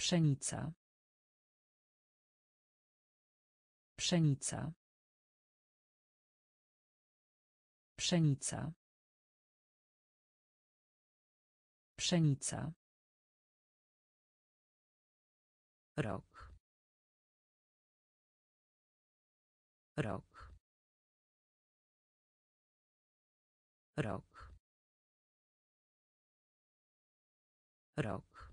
Pszenica. Pszenica. Pszenica. Pszenica. Rok. Rok. Rok. Rok.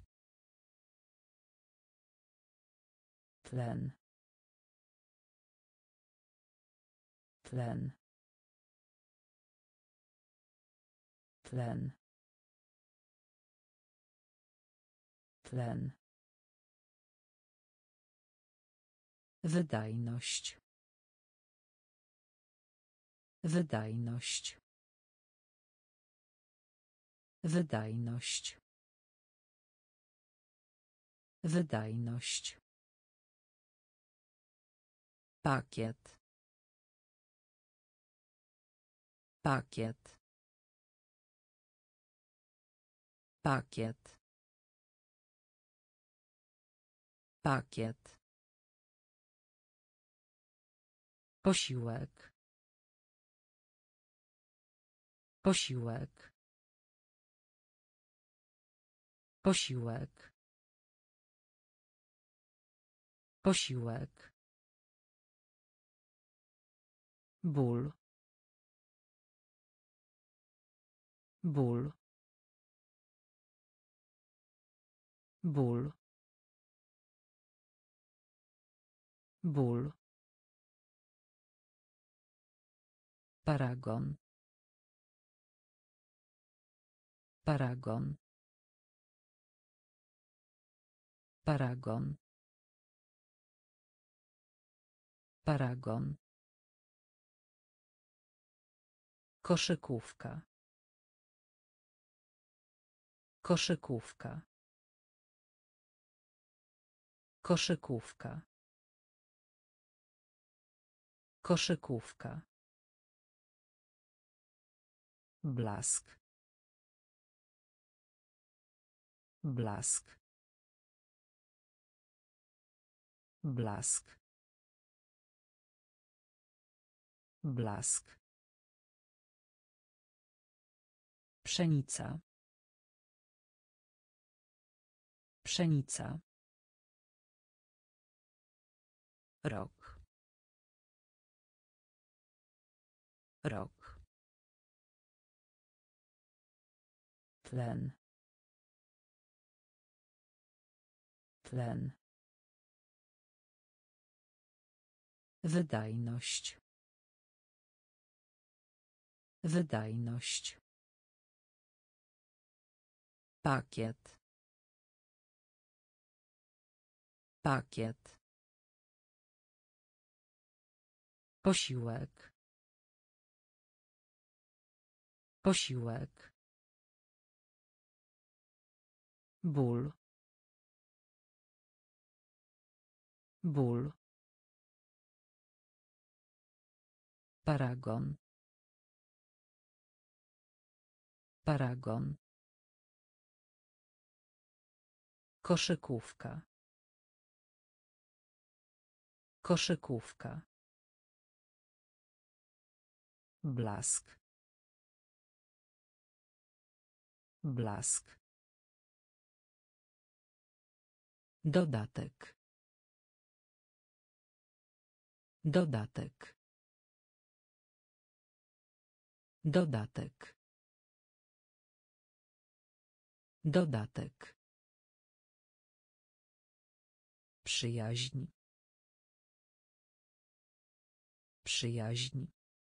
Tlen. Tlen. Tlen. Tlen. Wydajność. Wydajność. Wydajność. Wydajność. Pakiet. Pakiet. Pakiet. Pakiet. Posiłek. Posiłek. Posiłek. Posiłek. Ból. Ból. Ból. Ból. Paragon. Paragon. Paragon. Paragon. Koszykówka. Koszykówka. Koszykówka. Koszykówka. Blask. Blask. Blask. Blask. Pszenica. Pszenica. Rok. Rok. Tlen. Tlen. Wydajność. Wydajność. Pakiet. Pakiet. Posiłek. Posiłek. Ból. Ból. Paragon. Paragon. Koszykówka. Koszykówka. Blask. Blask. Dodatek. Dodatek. Dodatek. Dodatek. Przyjaźń. Przyjaźń.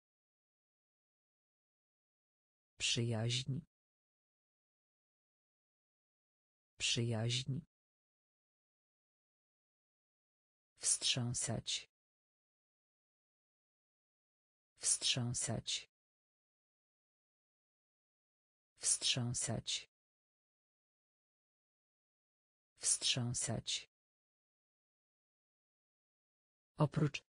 Przyjaźń. Przyjaźń. Wstrząsać. Wstrząsać. Wstrząsać. Wstrząsać. Oprócz.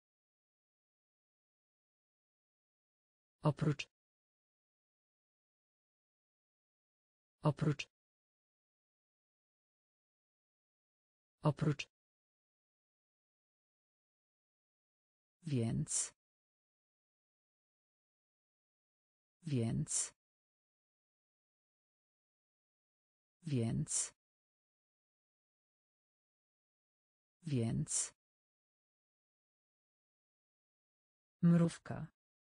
Oprócz. Oprócz. Oprócz. Więc. Więc. Więc. Więc. Mrówka.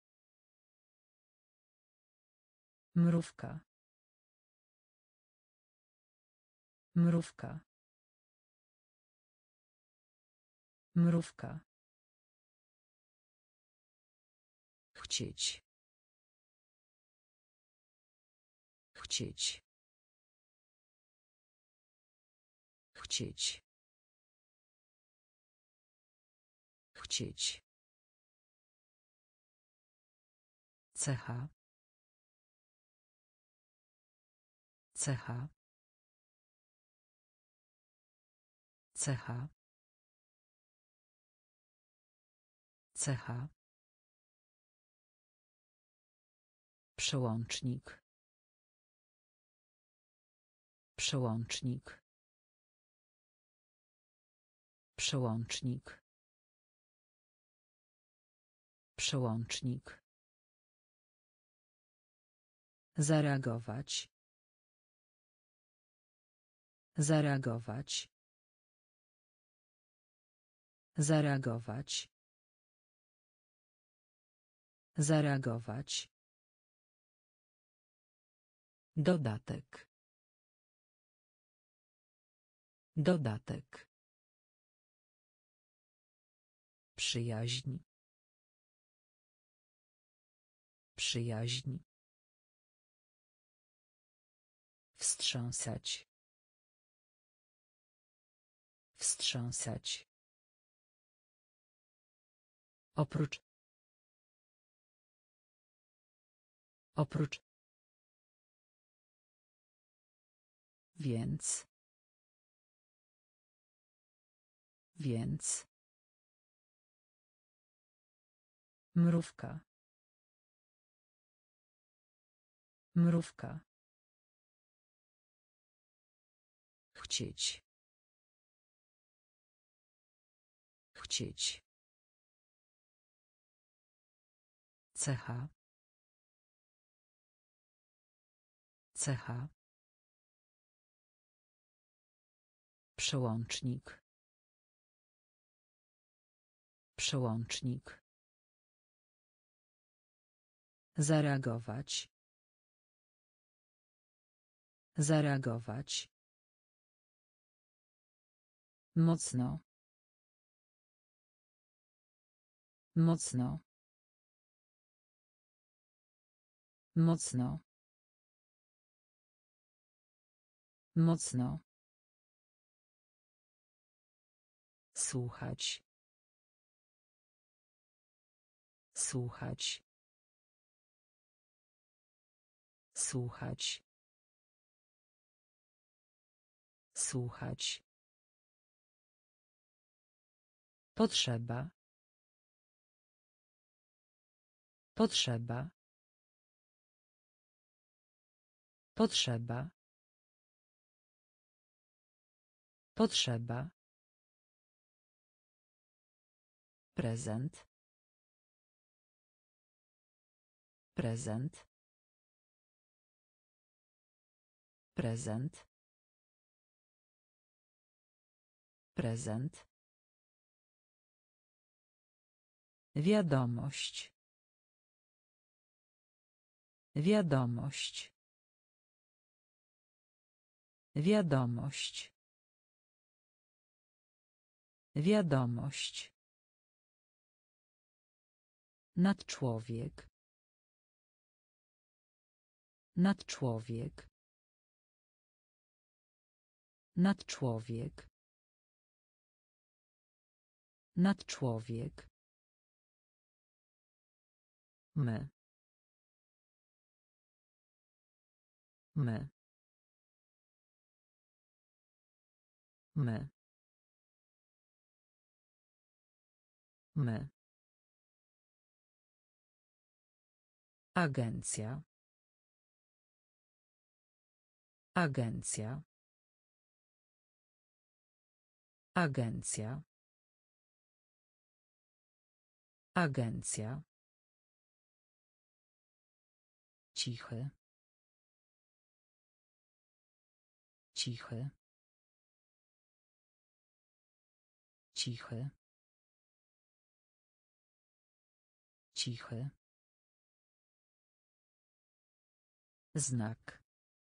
Mrówka. Mrówka. Mrówka. Chcieć. Chcieć. Chcieć. Chcieć. Cecha. Cecha. Cecha. Cecha. Przełącznik. Przełącznik. Przełącznik. Przełącznik. Zareagować. Zareagować. Zareagować. Zareagować. Dodatek. Dodatek. Przyjaźń. Przyjaźń. Wstrząsać. Wstrząsać. Oprócz. Oprócz. Więc. Więc. Mrówka. Mrówka. Chcieć. Chcieć. Cecha. Cecha. Przełącznik. Przełącznik. Zareagować. Zareagować. Mocno. Mocno. Mocno. Mocno. Słuchać. Słuchać. Słuchać. Słuchać. Potrzeba. Potrzeba. Potrzeba. Potrzeba. Prezent. Prezent. Prezent. Prezent. Wiadomość. Wiadomość. Wiadomość. Wiadomość. Nadczłowiek. Nadczłowiek. Nadczłowiek. Nadczłowiek. My. My. My. My. Agencja. Agencja. Agencja. Agencja. Cichy. Cichy. Cichy. Cichy. Znak.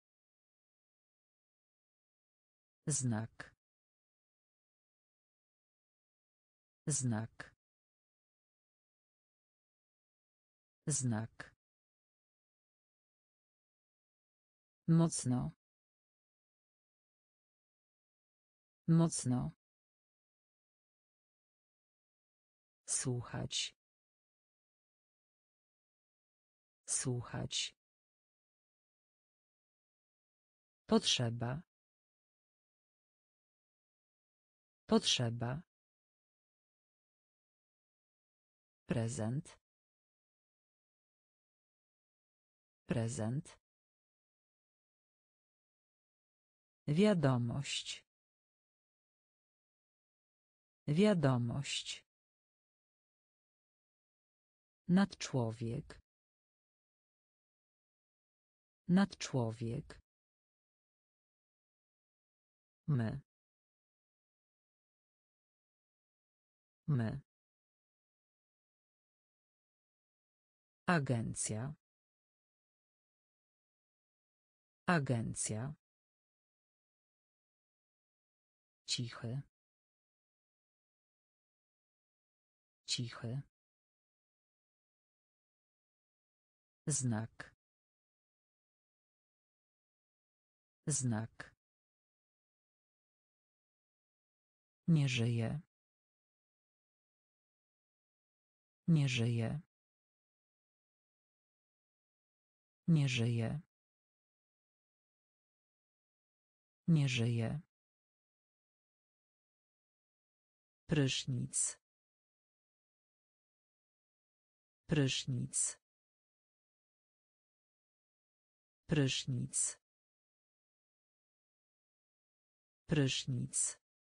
Znak. Znak. Znak. Mocno. Mocno. Słuchać. Słuchać. Potrzeba. Potrzeba. Prezent. Prezent. Wiadomość. Wiadomość. Nadczłowiek. Nadczłowiek. My. My. Agencja. Agencja. Cichy. Cichy. Znak. Znak. Nie żyje. Nie żyje. Nie żyje. Nie żyje. Prysznic. Prysznic. Prysznic. Prysznic.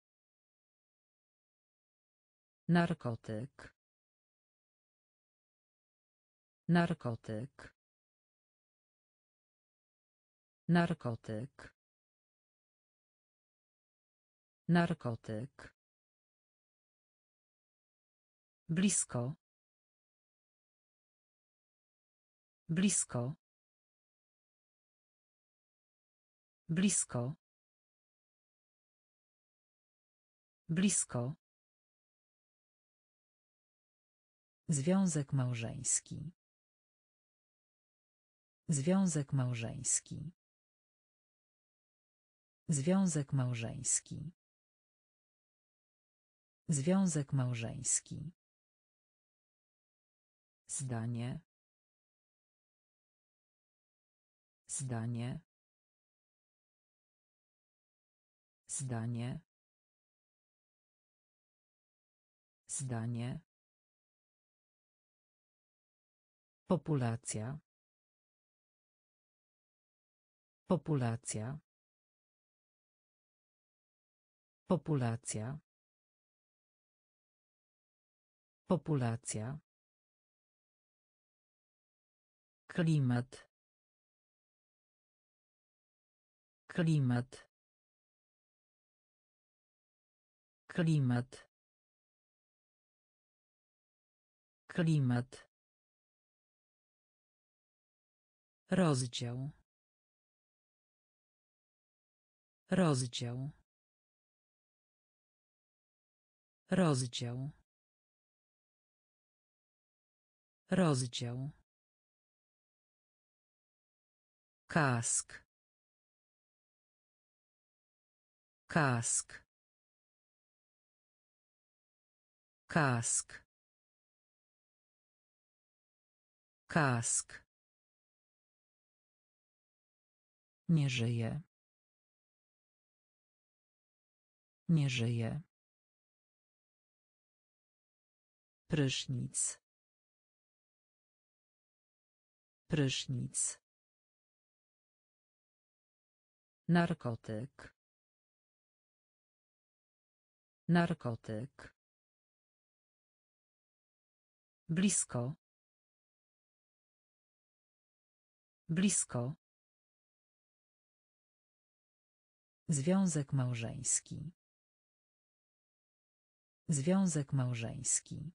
Narkotyk. Narkotyk. Narkotyk. Narkotyk. Blisko. Blisko. Blisko. Blisko. Związek małżeński. Związek małżeński. Związek małżeński. Związek małżeński. Zdanie. Zdanie. Zdanie. Zdanie. Populacja. Populacja. Populacja. Populacja. Klimat. Klimat. Klimat. Klimat. Rozdział. Rozdział. Rozdział. Rozdział. Kask. Kask. Kask. Kask. Nie żyje. Nie żyje. Prysznic. Prysznic. Narkotyk. Narkotyk. Blisko. Blisko. Związek małżeński. Związek małżeński.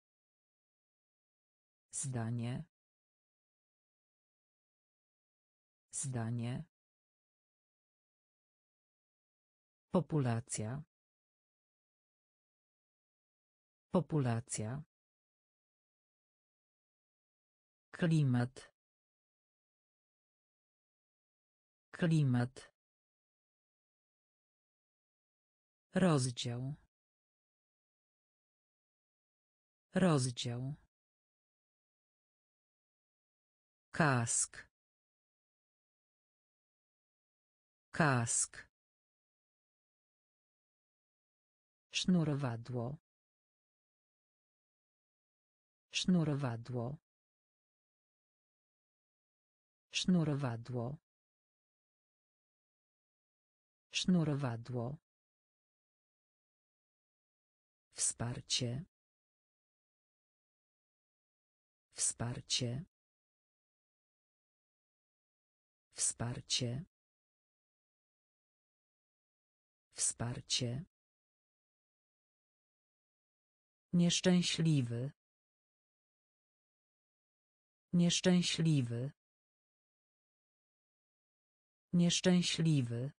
Zdanie. Zdanie. Populacja. Populacja. Klimat. Klimat. Rozdział. Rozdział. Kask. Kask. Sznurowadło. Sznurowadło. Sznurowadło. Sznurowadło. Wsparcie. Wsparcie. Wsparcie. Wsparcie. Nieszczęśliwy. Nieszczęśliwy. Nieszczęśliwy.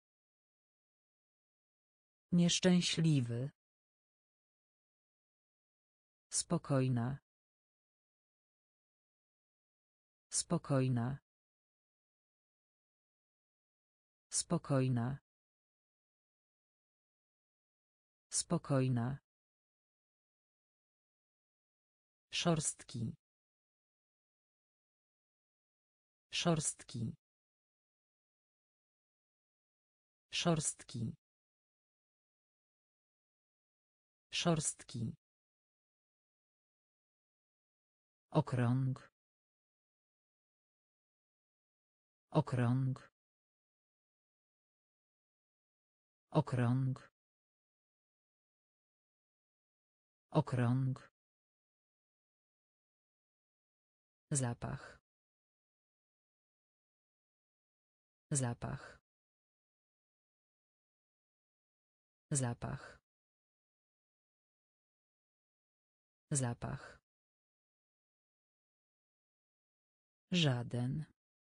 Nieszczęśliwy. Spokojna. Spokojna. Spokojna. Spokojna. Szorstki. Szorstki. Szorstki. Szorstki. Okrąg. Okrąg. Okrąg. Okrąg. Zapach. Zapach. Zapach. Zapach. Żaden.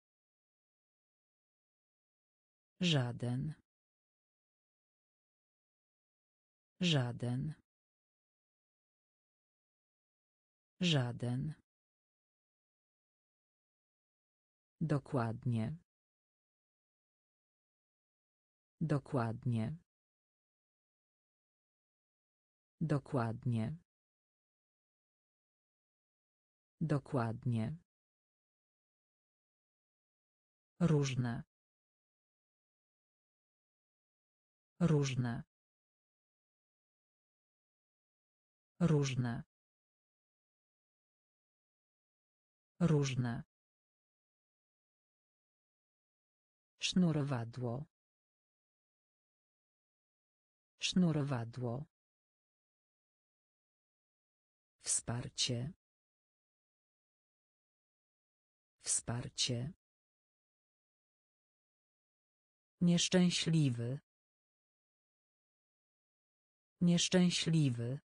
Żaden. Żaden. Żaden. Dokładnie. Dokładnie. Dokładnie. Dokładnie. Różne. Różne. Różne. Różne. Sznurowadło. Sznurowadło. Wsparcie. Wsparcie. Nieszczęśliwy. Nieszczęśliwy.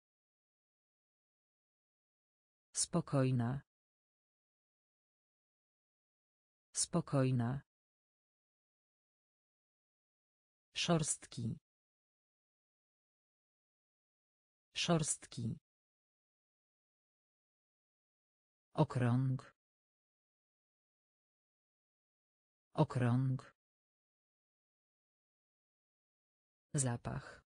Spokojna. Spokojna. Szorstki. Szorstki. Okrąg. Okrąg. Zapach.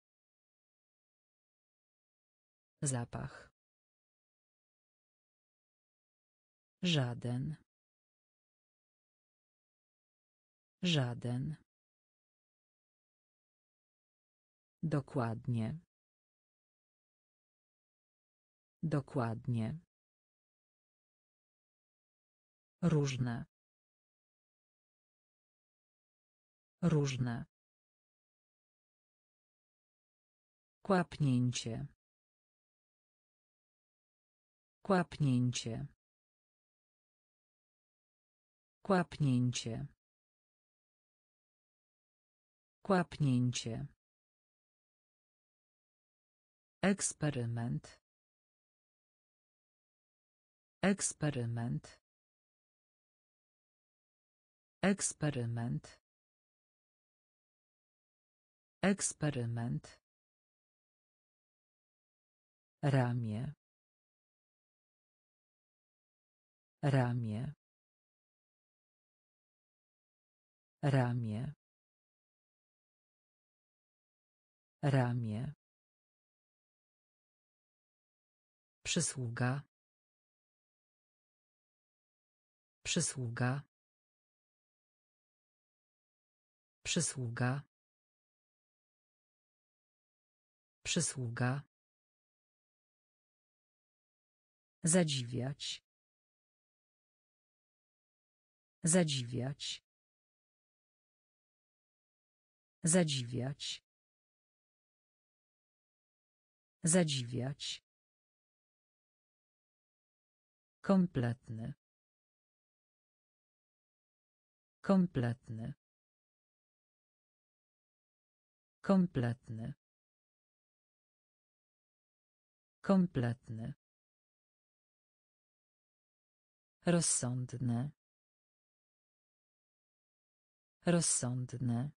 Zapach. Żaden. Żaden. Dokładnie. Dokładnie. Różne. Różne. Kłapnięcie. Kłapnięcie. Kłapnięcie. Kłapnięcie. Eksperyment. Eksperyment. Eksperyment. Eksperyment. Ramię. Ramię. Ramię. Ramię. Przysługa. Przysługa. Przysługa. Przysługa. Zadziwiać. Zadziwiać. Zadziwiać. Zadziwiać. Kompletny. Kompletny. Kompletny. Kompletny. Rozsądne. Rozsądne.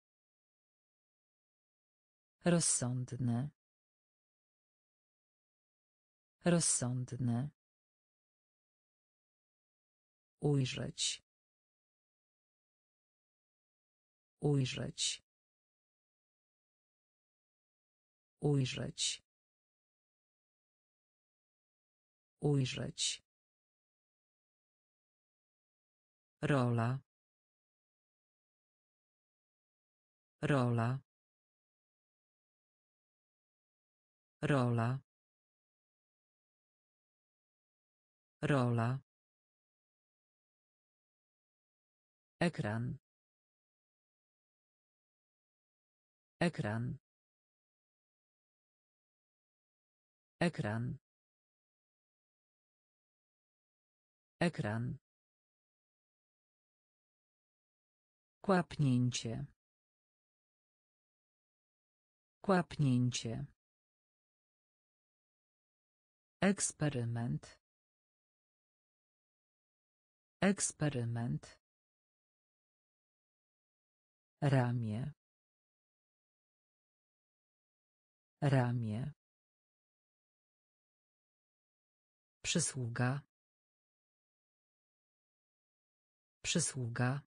Rozsądne. Rozsądne. Ujrzeć. Ujrzeć. Ujrzeć. Ujrzeć. Rola. Rola. Rola. Rola. Ekran. Ekran. Ekran. Ekran. Kłapnięcie. Kłapnięcie. Eksperyment. Eksperyment. Ramię. Ramię. Przysługa. Przysługa.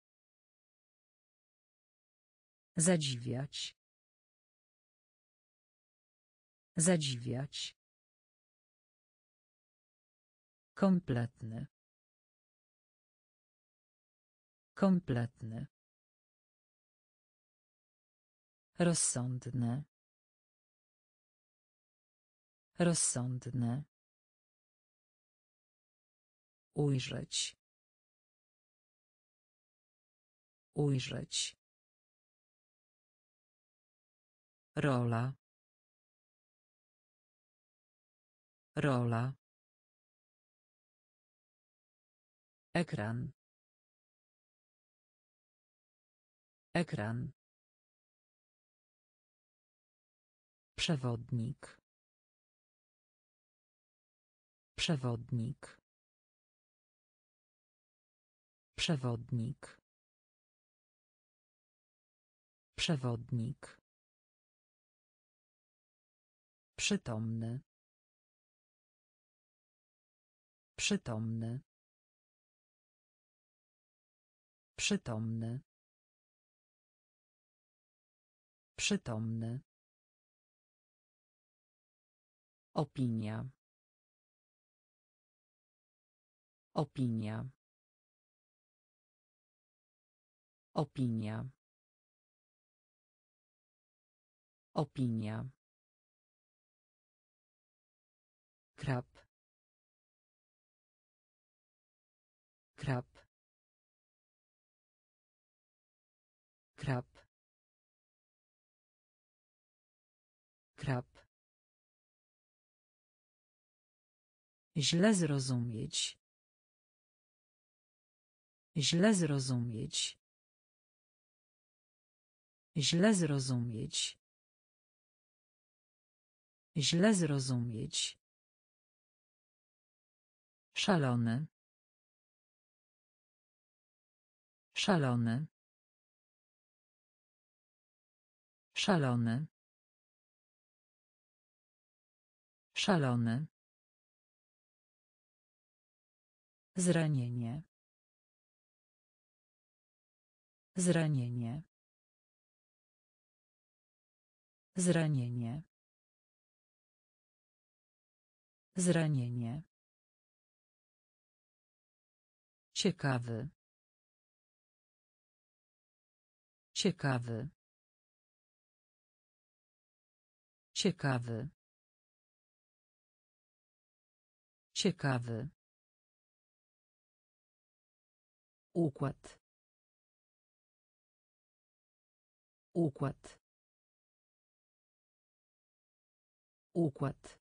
Zadziwiać. Zadziwiać. Kompletny. Kompletny. Rozsądne. Rozsądne. Ujrzeć. Ujrzeć. Rola. Rola. Ekran. Ekran. Przewodnik. Przewodnik. Przewodnik. Przewodnik. Przytomny. Przytomny. Przytomny. Przytomny. Opinia. Opinia. Opinia. Opinia. Krab. Krab. Krab. Źle zrozumieć. Źle zrozumieć. Źle zrozumieć. Źle zrozumieć. Szalony. Szalony. Szalony. Szalony. Zranienie. Zranienie. Zranienie. Zranienie. Ciekawy. Ciekawy. Ciekawy. Ciekawy. Układ. Układ. Układ.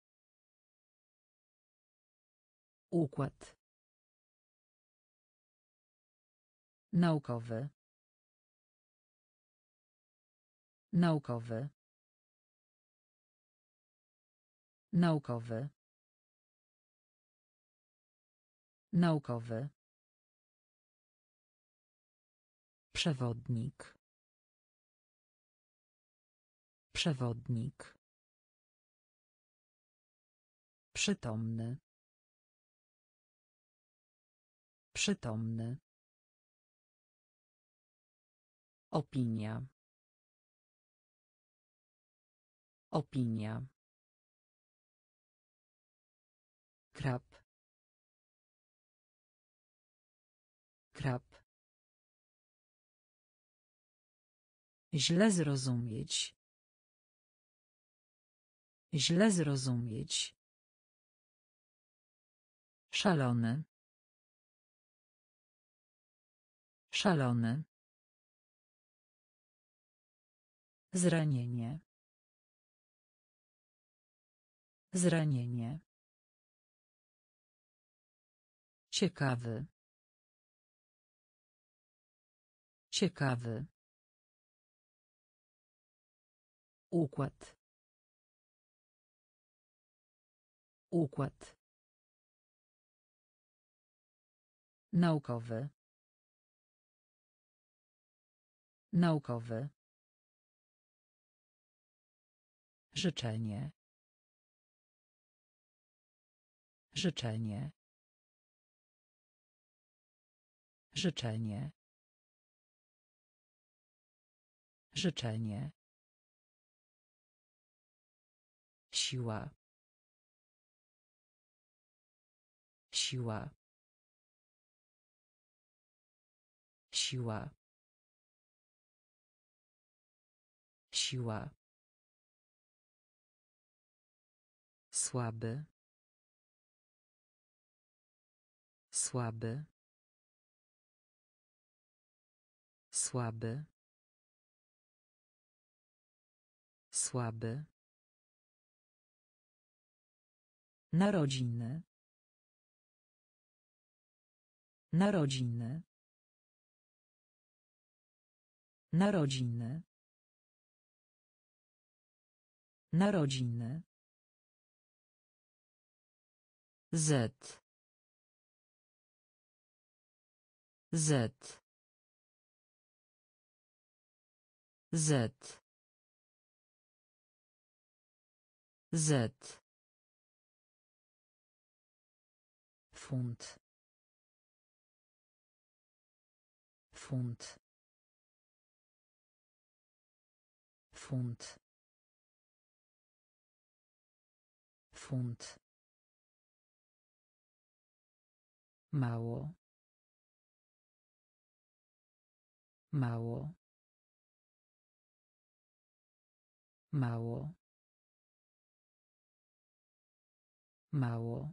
Układ. Naukowy. Naukowy. Naukowy. Naukowy. Przewodnik. Przewodnik. Przytomny. Przytomny. Opinia. Opinia. Krab. Krab. Źle zrozumieć. Źle zrozumieć. Szalony. Szalony. Zranienie. Zranienie. Ciekawy. Ciekawy. Układ. Układ. Naukowy. Naukowy. Życzenie. Życzenie. Życzenie. Życzenie. Siła. Siła. Siła. Siła. Słaby. Słaby. Słaby. Słaby. Narodziny. Narodziny. Narodziny. Narodziny. Z. Z. Z. Z. Funt. Funt. Funt. Funt. Mało. Mało. Mało. Mało.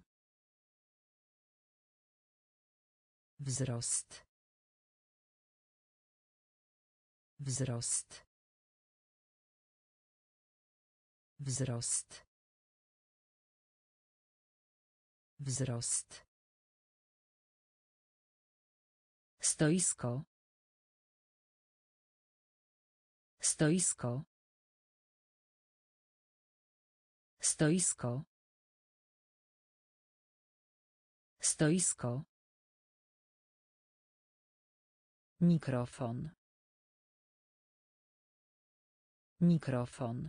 Wzrost. Wzrost. Wzrost. Wzrost. Stoisko. Stoisko. Stoisko. Stoisko. Mikrofon. Mikrofon.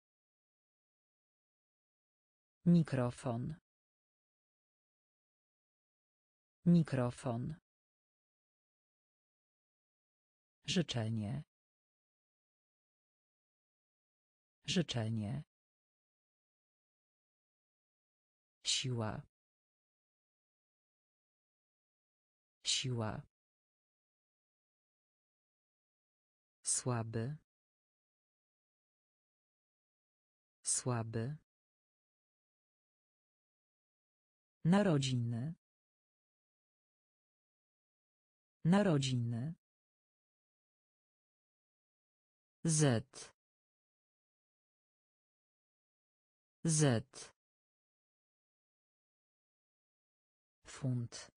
Mikrofon. Mikrofon. Życzenie. Życzenie. Siła. Siła. Słaby. Słaby. Narodziny. Narodziny. Z. Z. Funt.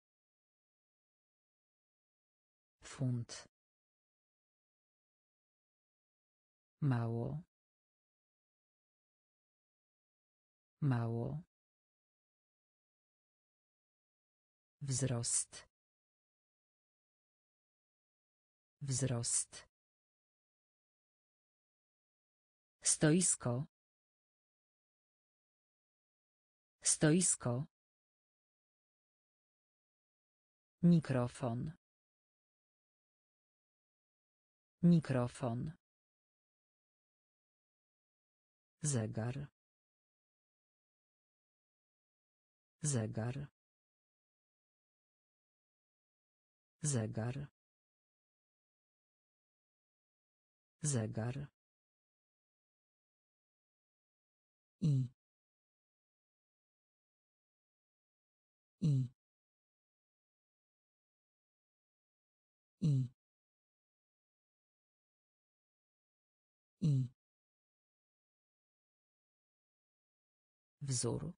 Funt. Mało. Mało. Wzrost. Wzrost. Stoisko. Stoisko. Mikrofon. Mikrofon. Zegar. Zegar. Zegar. Zegar. I. I. I. I. Wzór.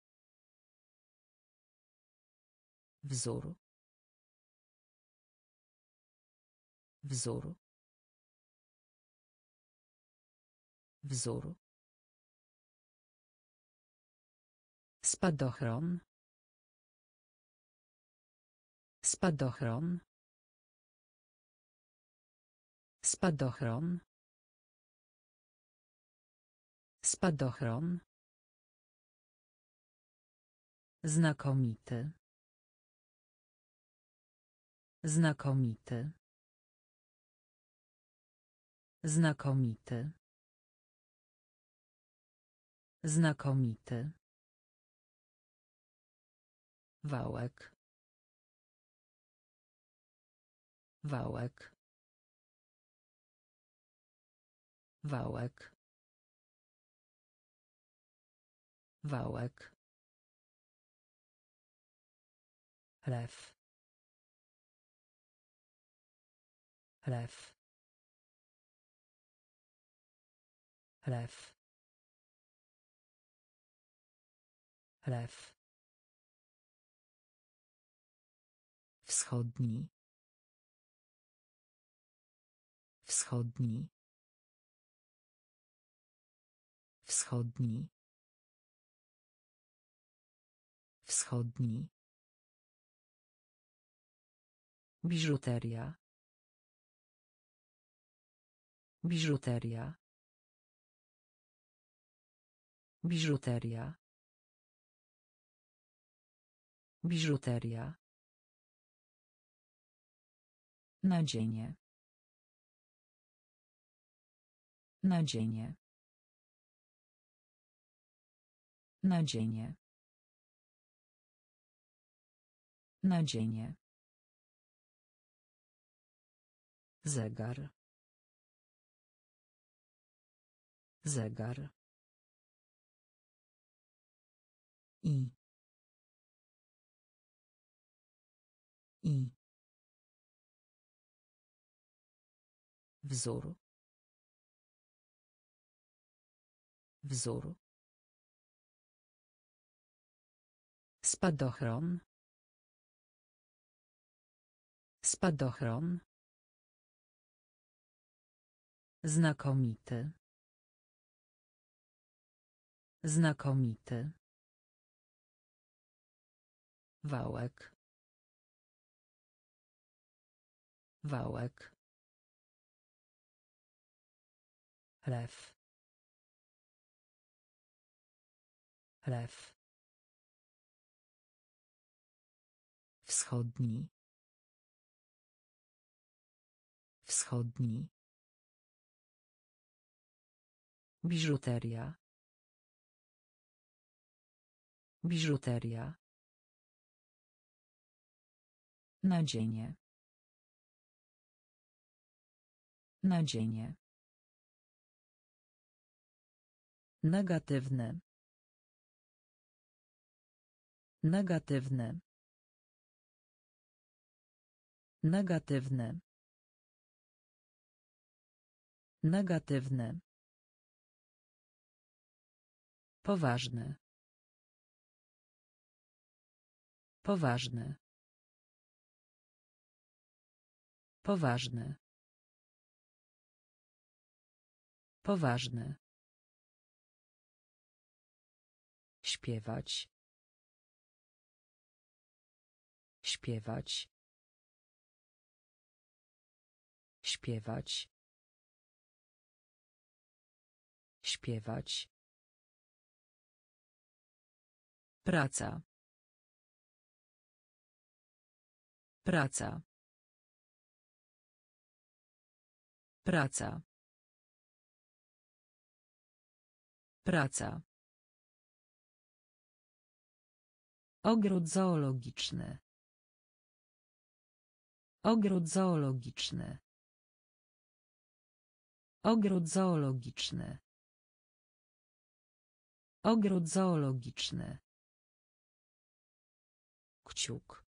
Wzór. Wzór. Wzór. Spadochron. Spadochron. Spadochron. Spadochron. Znakomity. Znakomity. Znakomity. Znakomity. Wałek. Wałek. Wałek. Wałek. Lew. Lew. Lew. Lew. Wschodni. Wschodni. Wschodni. Wschodni. Biżuteria. Biżuteria. Biżuteria. Biżuteria. Nadzienie. Nadzienie. Nadzienie. Nadzienie. Zegar. Zegar. I. I. Wzór. Wzór. Spadochron. Spadochron. Znakomity. Znakomity. Wałek. Wałek. Lew. Lew. Wschodni. Wschodni. Biżuteria. Biżuteria. Nadzienie. Nadzienie. Negatywne. Negatywne. Negatywne. Negatywne. Poważny. Poważny. Poważny. Poważny. Śpiewać. Śpiewać. Śpiewać. Śpiewać. Praca. Praca. Praca. Praca. Ogród zoologiczny. Ogród zoologiczny. Ogród zoologiczny. Ogród zoologiczny. Kciuk.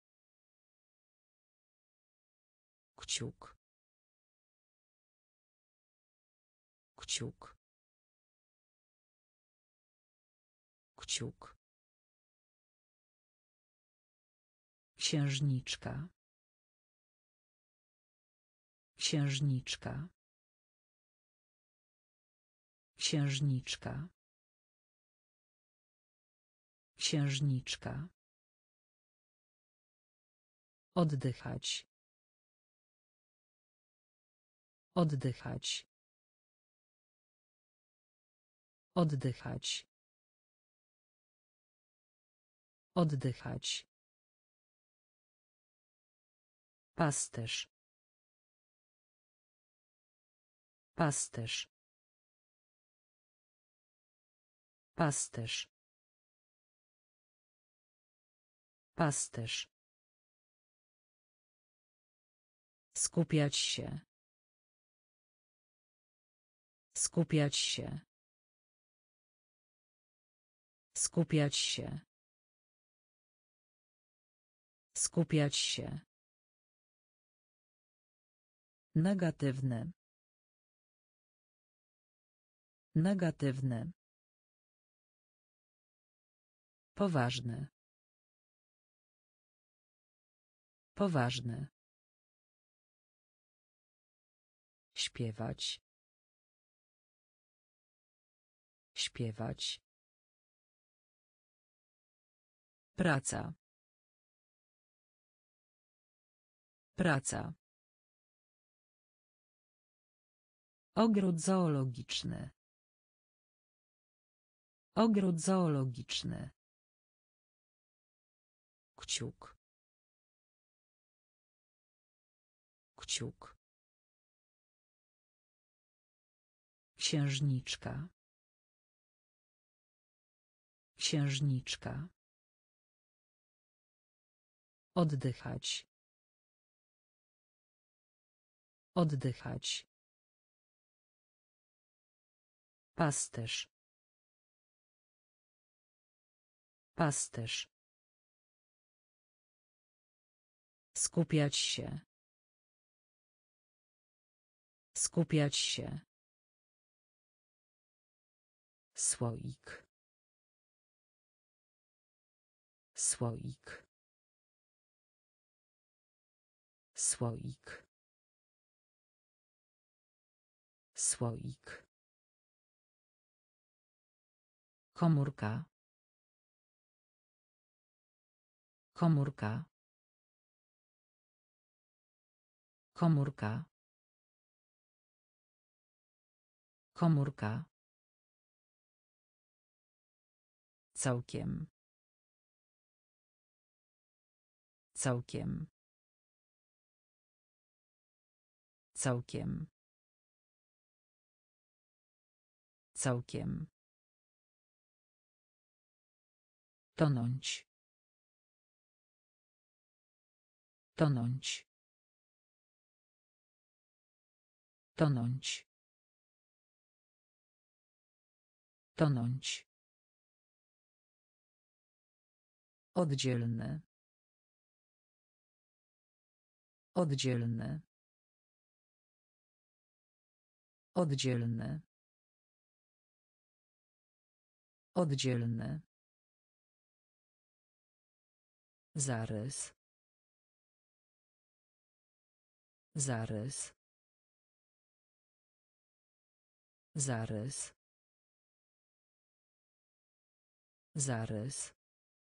Kciuk. Kciuk. Kciuk. Księżniczka. Księżniczka. Księżniczka. Księżniczka. Oddychać. Oddychać. Oddychać. Oddychać. Pasterz. Pasterz. Pasterz. Pasterz. Skupiać się. Skupiać się. Skupiać się. Skupiać się. Negatywne. Negatywne. Poważny. Poważny. Śpiewać. Śpiewać. Praca. Praca. Ogród zoologiczny. Ogród zoologiczny. Kciuk. Kciuk. Księżniczka. Księżniczka. Oddychać. Oddychać. Pasterz. Pasterz. Skupiać się. Skupiać się. Słoik. Słoik. Słoik. Słoik. Komórka. Komórka. Komórka. Komórka. Całkiem. Całkiem. Całkiem. Całkiem. Tonąć. Tonąć. Tonąć. Tonąć. Oddzielny. Oddzielny. Oddzielny. Oddzielny. Zarys. Zarys. Zarys. Zarys.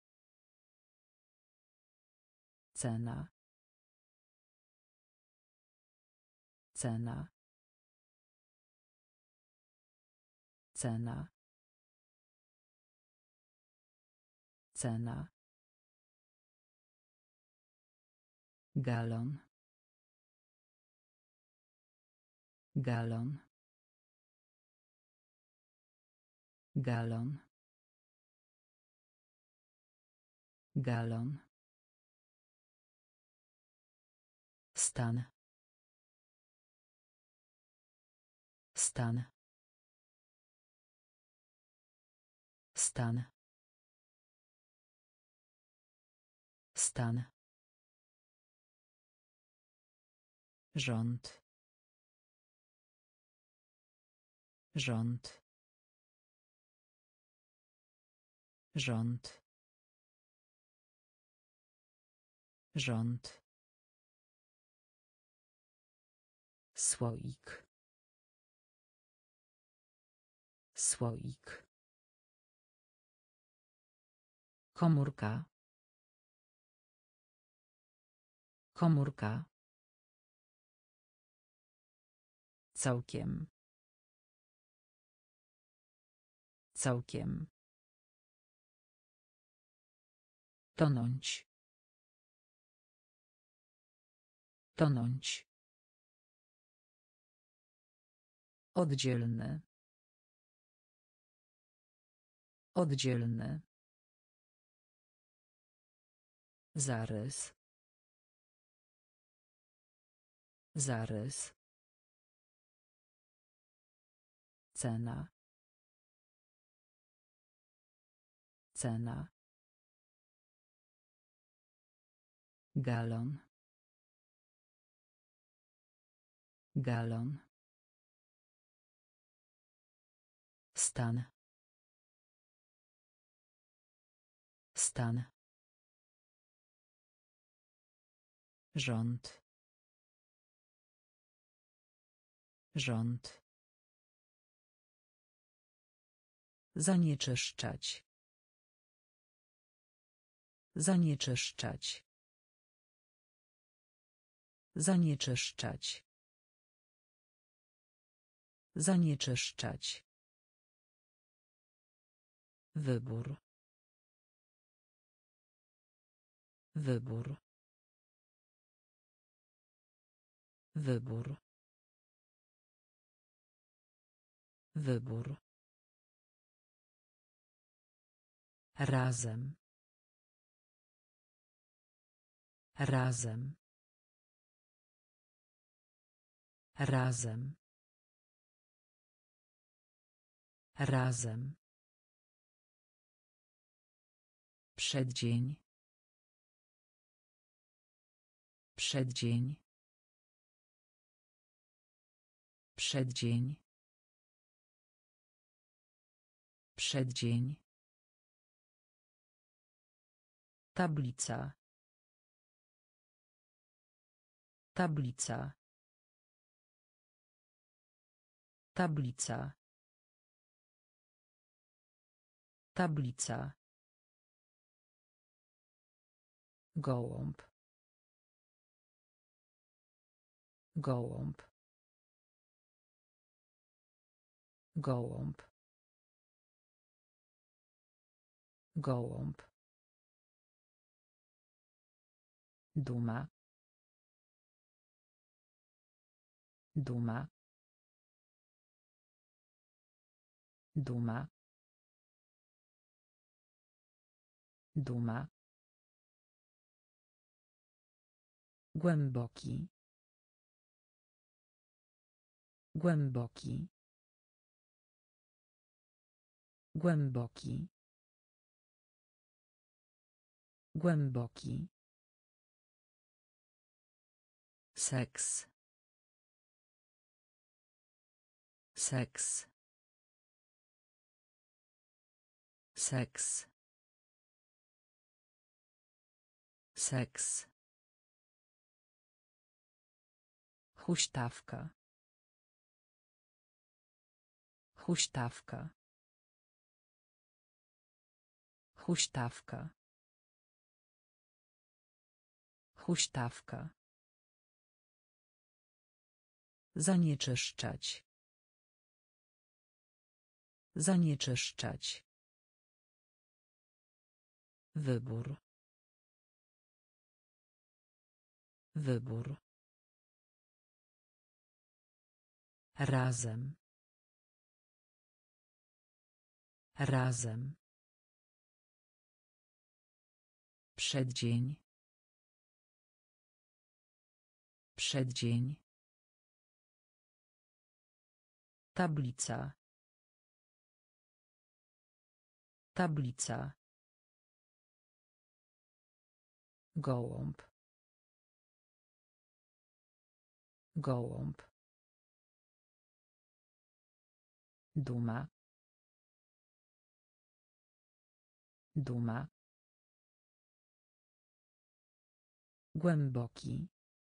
Cena. Cena. Cena. Cena. Galon. Galon. Galon. Galon. Stan. Stan. Stan. Stan. Rząd. Rząd. Rząd. Rząd. Słoik. Słoik. Komórka. Komórka. Całkiem. Całkiem. Tonąć. Tonąć. Oddzielny. Oddzielny. Zarys. Zarys. Cena. Cena. Galon. Galon. Stan. Stan. Rząd. Rząd. Zanieczyszczać. Zanieczyszczać. Zanieczyszczać. Zanieczyszczać. Wybór. Wybór. Wybór. Wybór. Razem. Razem. Razem. Razem. Przeddzień. Przeddzień. Przeddzień. Przeddzień. Tablica. Tablica. Tablica. Tablica. Gołąb. Gołąb. Gołąb. Gołąb. Duma. Duma. Duma. Duma. Głęboki. Głęboki. Głęboki. Głęboki. Seks. Seks. Seks. Seks. Huśtawka. Huśtawka. Huśtawka. Huśtawka. Zanieczyszczać. Zanieczyszczać. Wybór. Wybór. Razem. Razem. Przeddzień. Przeddzień. Tablica. Tablica. Gołąb. Gołąb. Duma. Duma. Głęboki.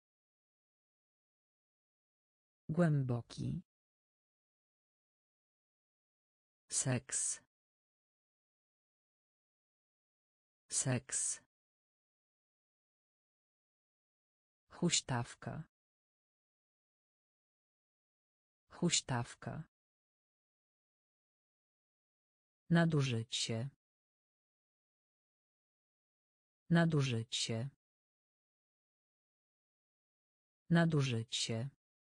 Głęboki. Seks. Seks. Huśtawka. Huśtawka. Nadużycie. Nadużycie. Nadużycie.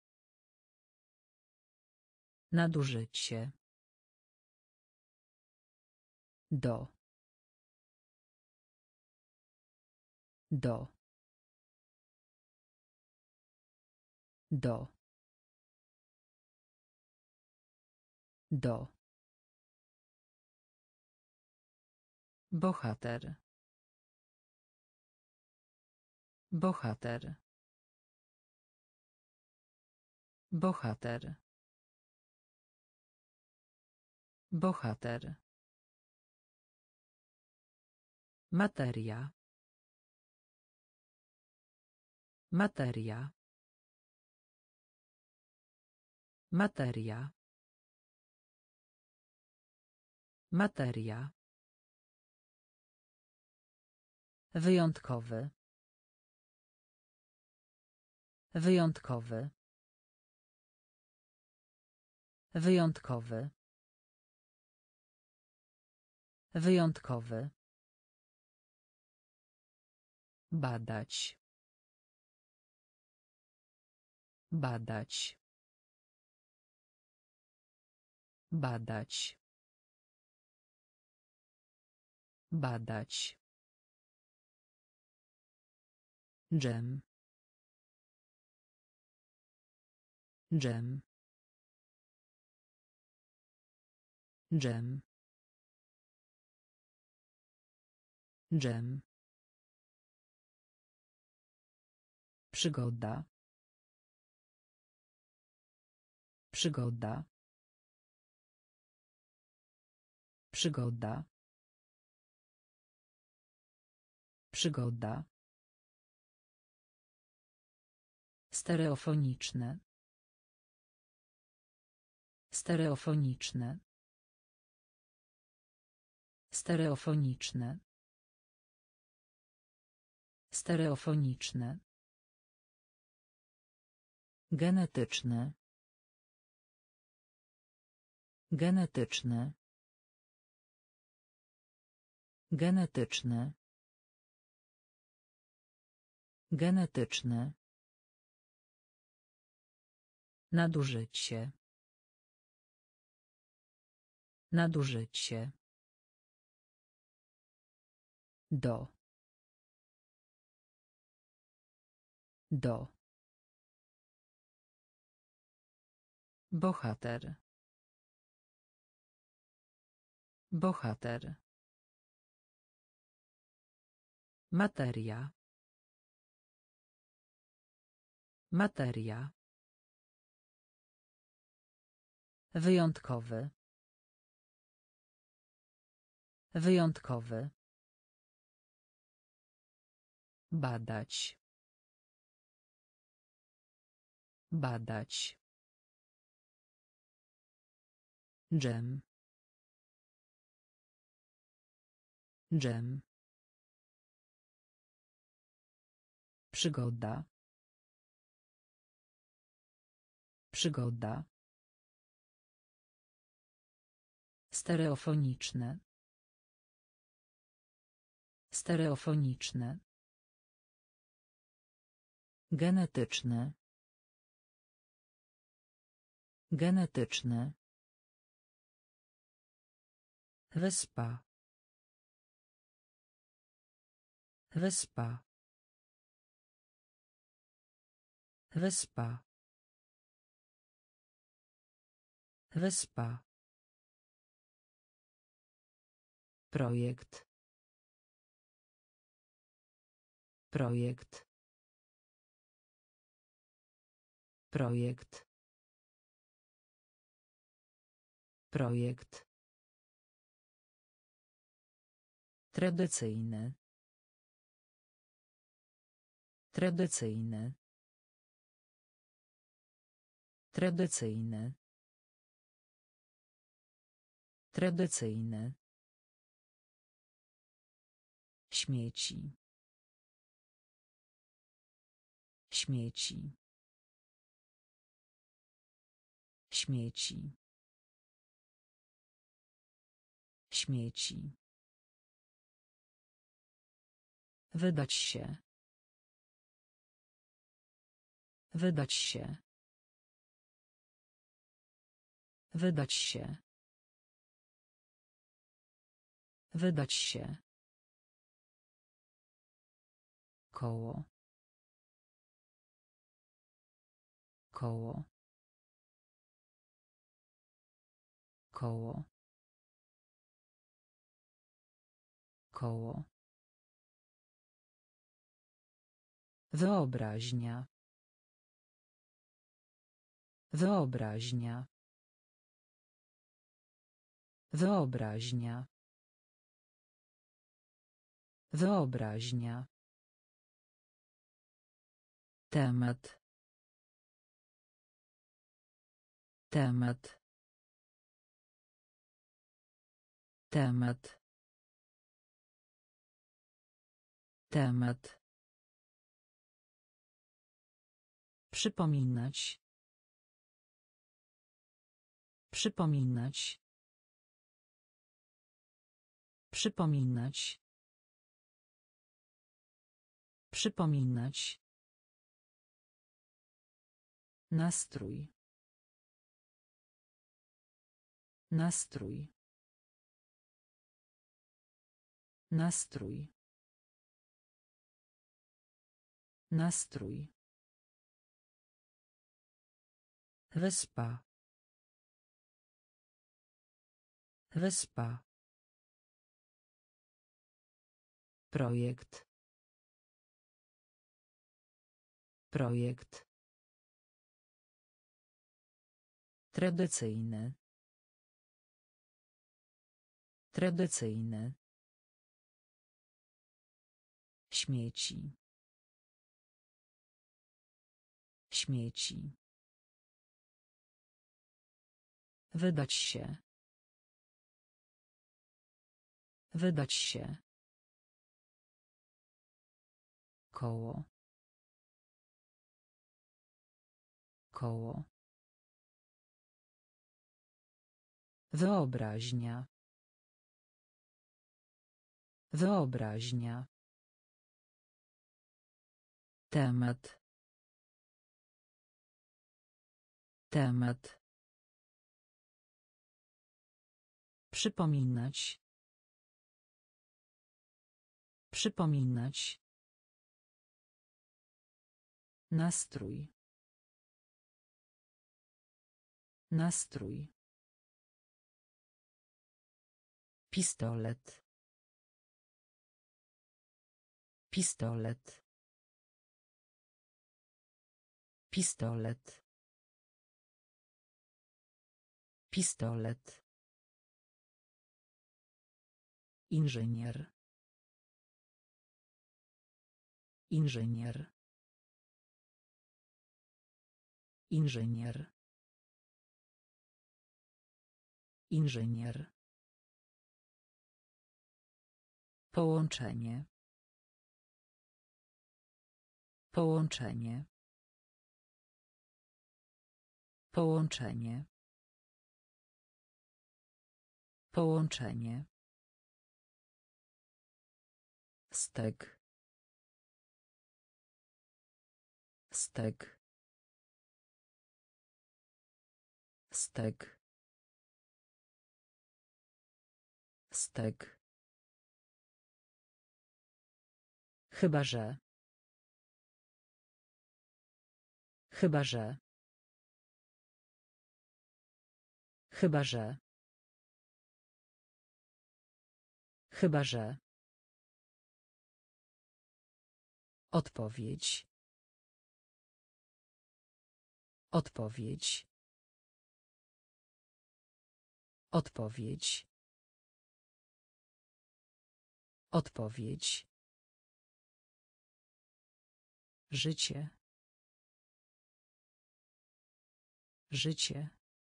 Nadużycie. Do. Do. Do. Do. Bohater. Bohater. Bohater. Bohater. Materia. Materia. Materia. Materia. Wyjątkowy. Wyjątkowy. Wyjątkowy. Wyjątkowy. Badać. Badać. Badać. Badać. Dżem. Dżem. Dżem. Dżem. Przygoda. Przygoda. Przygoda. Przygoda. Stereofoniczne. Stereofoniczne. Stereofoniczne. Stereofoniczne. Genetyczne. Genetyczne. Genetyczne. Genetyczne. Nadużycie. Nadużycie. Do. Do. Bohater. Bohater. Materia. Materia. Wyjątkowy. Wyjątkowy. Badać. Badać. Dżem. Dżem. Przygoda. Przygoda. Stereofoniczne. Stereofoniczne. Genetyczne. Genetyczne. Wyspa. Wyspa. Wyspa. Wyspa. Projekt. Projekt. Projekt. Projekt. Tradycyjny. Tradycyjny. Tradycyjny. Tradycyjny. Śmieci. Śmieci. Śmieci. Śmieci. Wydać się. Wydać się. Wydać się. Wydać się. Koło. Koło. Koło. Koło. Wyobraźnia. Wyobraźnia. Wyobraźnia. Wyobraźnia. Temat. Temat. Temat. Temat. Przypominać. Przypominać. Przypominać. Przypominać. Nastrój. Nastrój. Nastrój. Nastrój. Wyspa. Wyspa. Projekt. Projekt. Tradycyjny. Tradycyjny. Śmieci. Śmieci. Wydać się. Wydać się. Koło. Koło. Wyobraźnia. Wyobraźnia. Temat. Temat. Przypominać. Przypominać. Nastrój. Nastrój. Pistolet. Pistolet. Pistolet. Pistolet. Inżynier. Inżynier. Inżynier. Inżynier. Połączenie. Połączenie. Połączenie. Połączenie. Stek. Stek. Stek. Stek. Chyba że. Chyba że. Chyba że. Chyba że. Odpowiedź. Odpowiedź. Odpowiedź. Odpowiedź. Życie. Życie.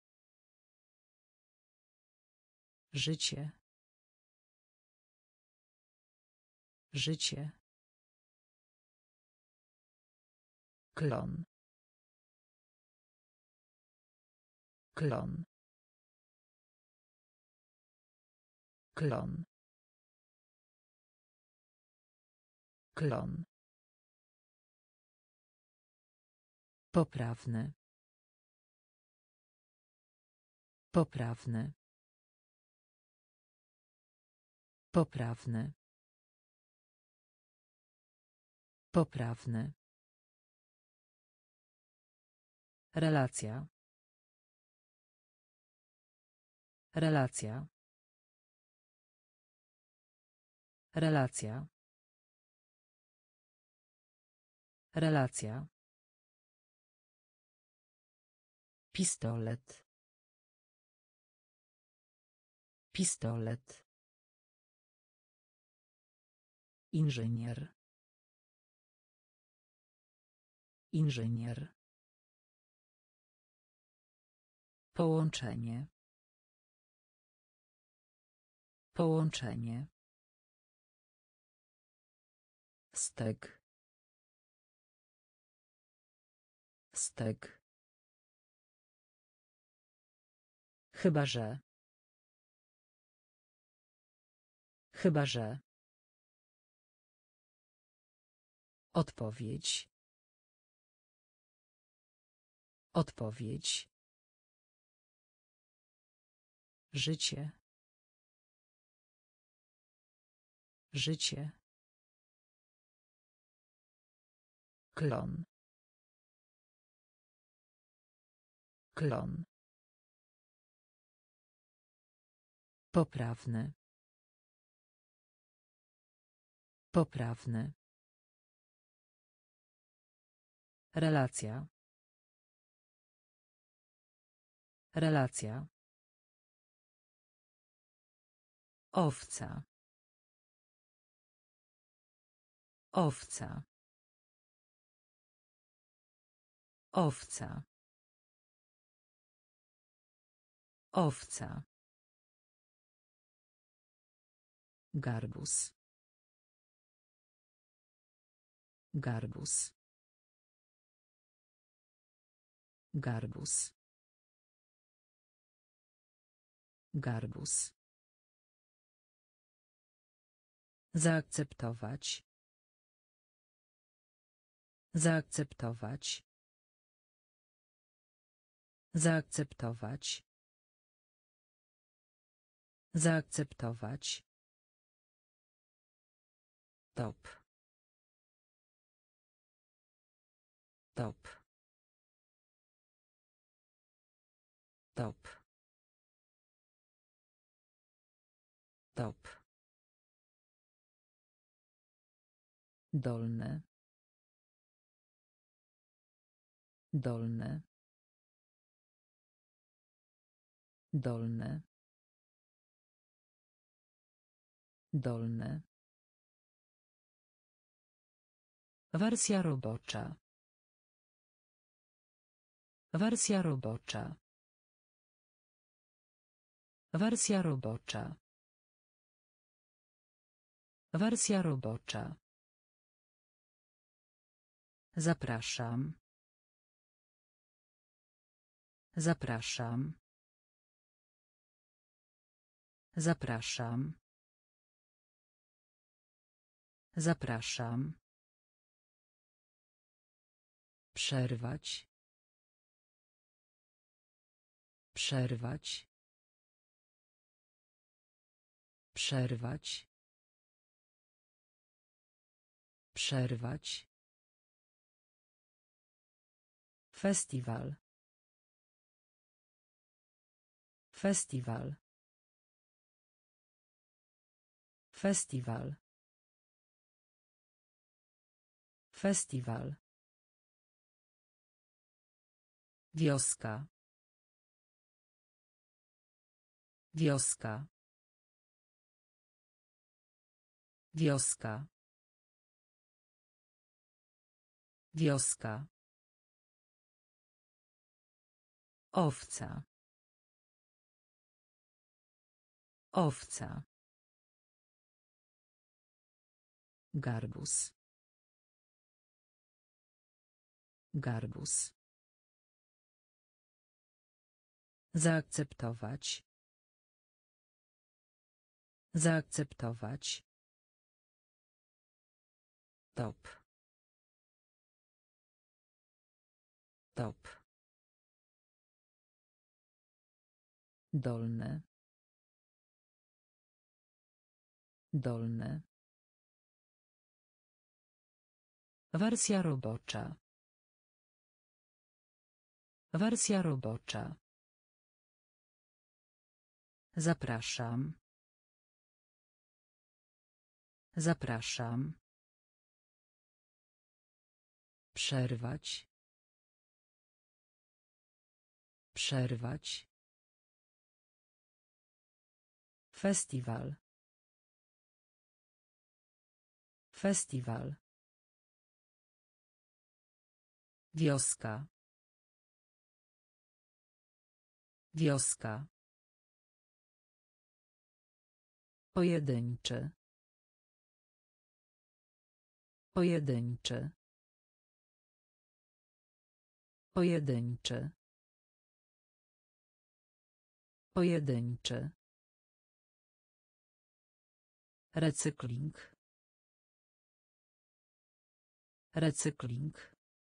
Życie. Życie. Klon. Klon. Klon. Klon. Poprawny. Poprawny. Poprawny. Poprawny. Relacja. Relacja. Relacja. Relacja. Pistolet. Pistolet. Inżynier. Inżynier. Połączenie. Połączenie. Stek. Stek. Chyba że. Chyba że. Odpowiedź. Odpowiedź. Życie. Życie. Klon. Klon. Poprawny. Poprawny. Relacja. Relacja. Owca. Owca. Owca. Owca. Garbus. Garbus. Garbus. Garbus. Zaakceptować. Zaakceptować. Zaakceptować. Zaakceptować. Top. Top. Top. Top. Dolny. Dolny. Dolny. Dolny. Wersja robocza. Wersja robocza. Wersja robocza. Wersja robocza. Zapraszam. Zapraszam. Zapraszam. Zapraszam. Przerwać. Przerwać. Przerwać. Przerwać. Festiwal. Festiwal. Festiwal. Festiwal. Wioska. Wioska. Wioska. Wioska. Owca. Owca. Garbus. Garbus. Zaakceptować. Zaakceptować. Top. Top. Dolny. Dolny. Wersja robocza. Wersja robocza. Zapraszam. Zapraszam. Przerwać. Przerwać. Festiwal. Festiwal. Wioska. Wioska. Pojedynczy. Pojedynczy. Pojedynczy. Pojedynczy. Recykling. Recykling.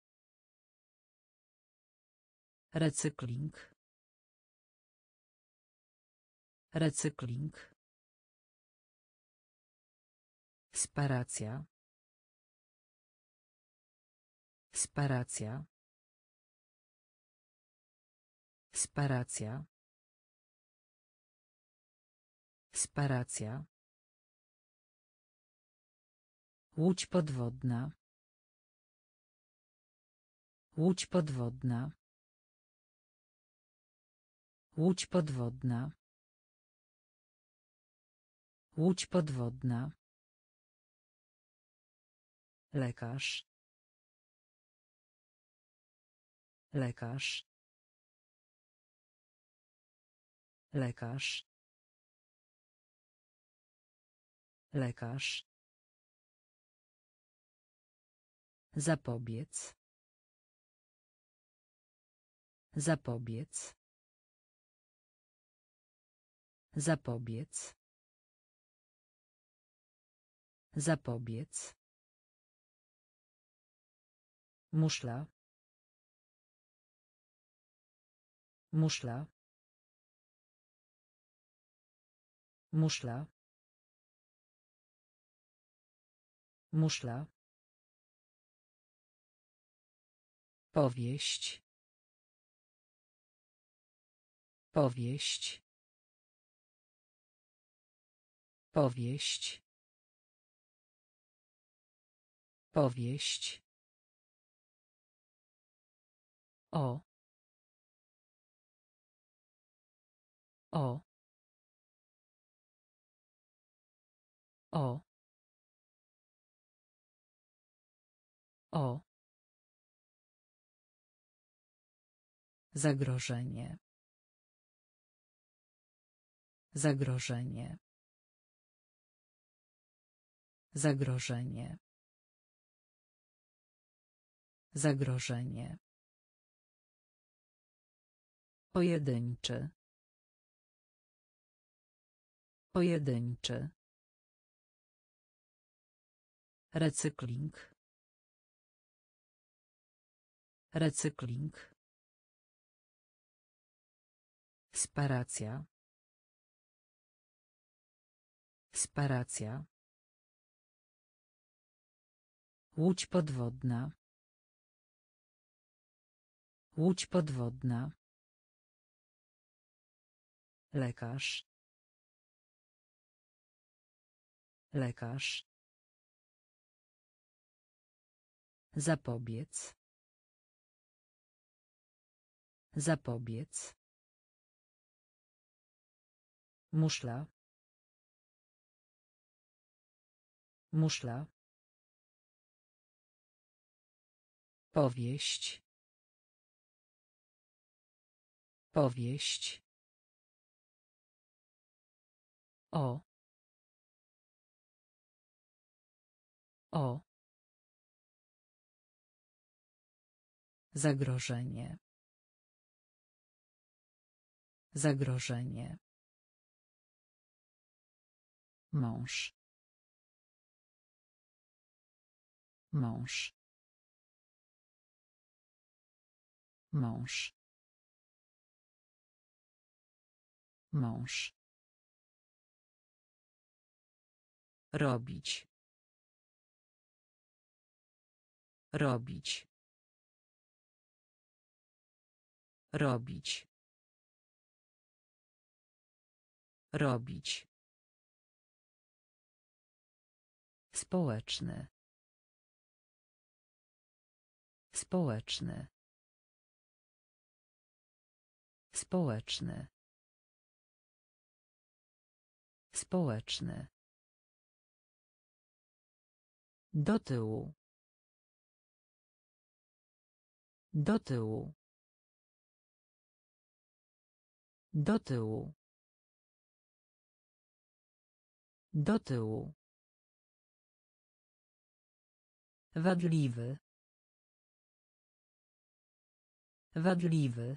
Recykling. Recykling. Sparacja. Sparacja. Sparacja. Sparacja. Łódź podwodna. Łódź podwodna. Łódź podwodna. Łódź podwodna. Lekarz. Lekarz. Lekarz. Lekarz. Zapobiec. Zapobiec. Zapobiec. Zapobiec. Muszla. Muszla. Muszla. Muszla. Powieść. Powieść. Powieść. Powieść. O. O. O. O. Zagrożenie. Zagrożenie. Zagrożenie. Zagrożenie. Pojedynczy. Pojedynczy. Recykling. Recykling. Separacja. Separacja. Łódź podwodna. Łódź podwodna. Lekarz. Lekarz. Zapobiec. Zapobiec. Muszla. Muszla. Powieść. Powieść. O. O. Zagrożenie. Zagrożenie. Mąż. Mąż. Mąż. Mąż. Robić. Robić. Robić. Robić. Społeczny. Społeczny. Społeczny. Społeczny. Do tyłu. Do tyłu. Do tyłu. Do tyłu. Wadliwy. Wadliwy.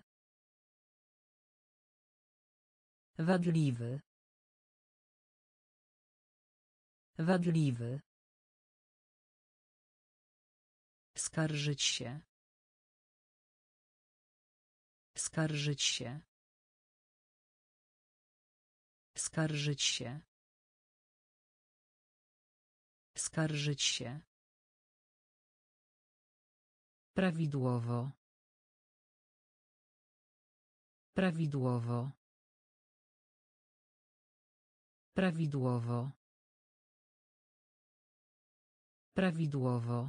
Wadliwy. Wadliwy. Skarżyć się. Skarżyć się. Skarżyć się. Skarżyć się. Prawidłowo. Prawidłowo. Prawidłowo. Prawidłowo.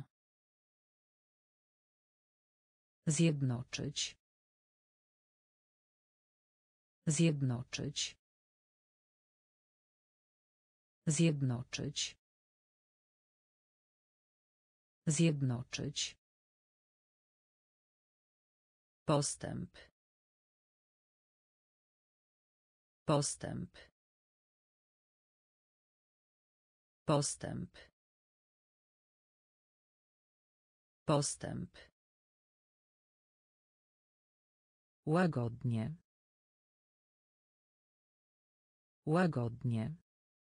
Zjednoczyć. Zjednoczyć. Zjednoczyć. Zjednoczyć. Postęp. Postęp. Postęp. Postęp. Łagodnie. Łagodnie.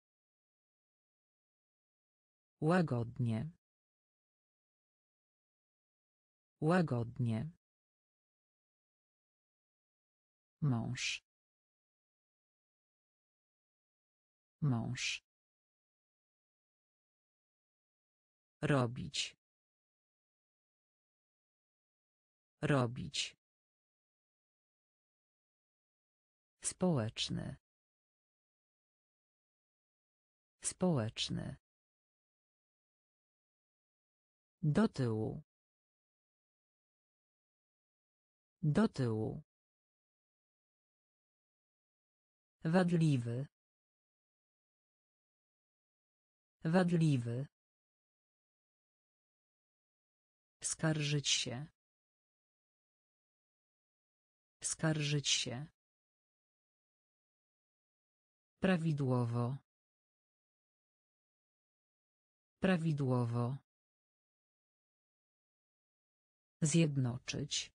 Łagodnie. Łagodnie. Mąż. Mąż. Robić. Robić. Społeczny. Społeczny. Do tyłu. Do tyłu. Wadliwy. Wadliwy. Skarżyć się. Skarżyć się. Prawidłowo. Prawidłowo. Zjednoczyć.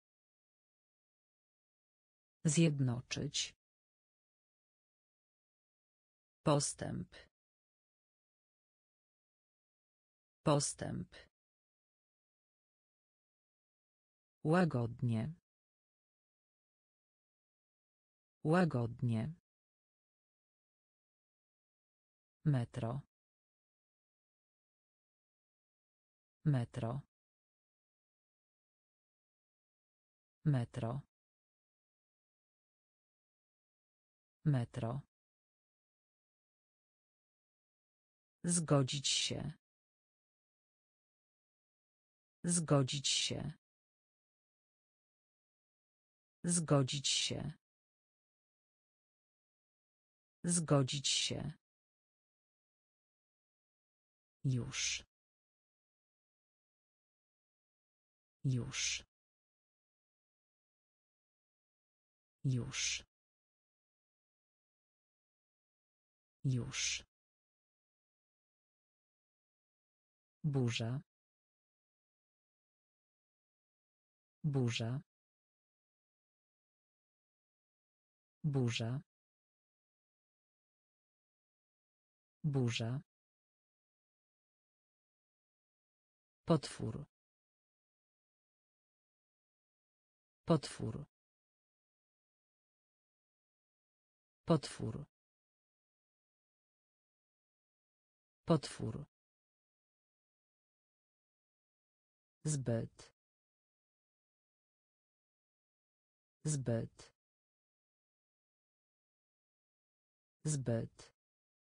Zjednoczyć. Postęp. Postęp. Łagodnie. Łagodnie. Metro. Metro. Metro. Metro. Zgodzić się. Zgodzić się. Zgodzić się. Zgodzić się. Już. Już. Już. Już. Burza. Burza. Burza. Burza. Potwór. Potwór. Potwór. Potwór. Zbyt. Zbyt. Zbyt.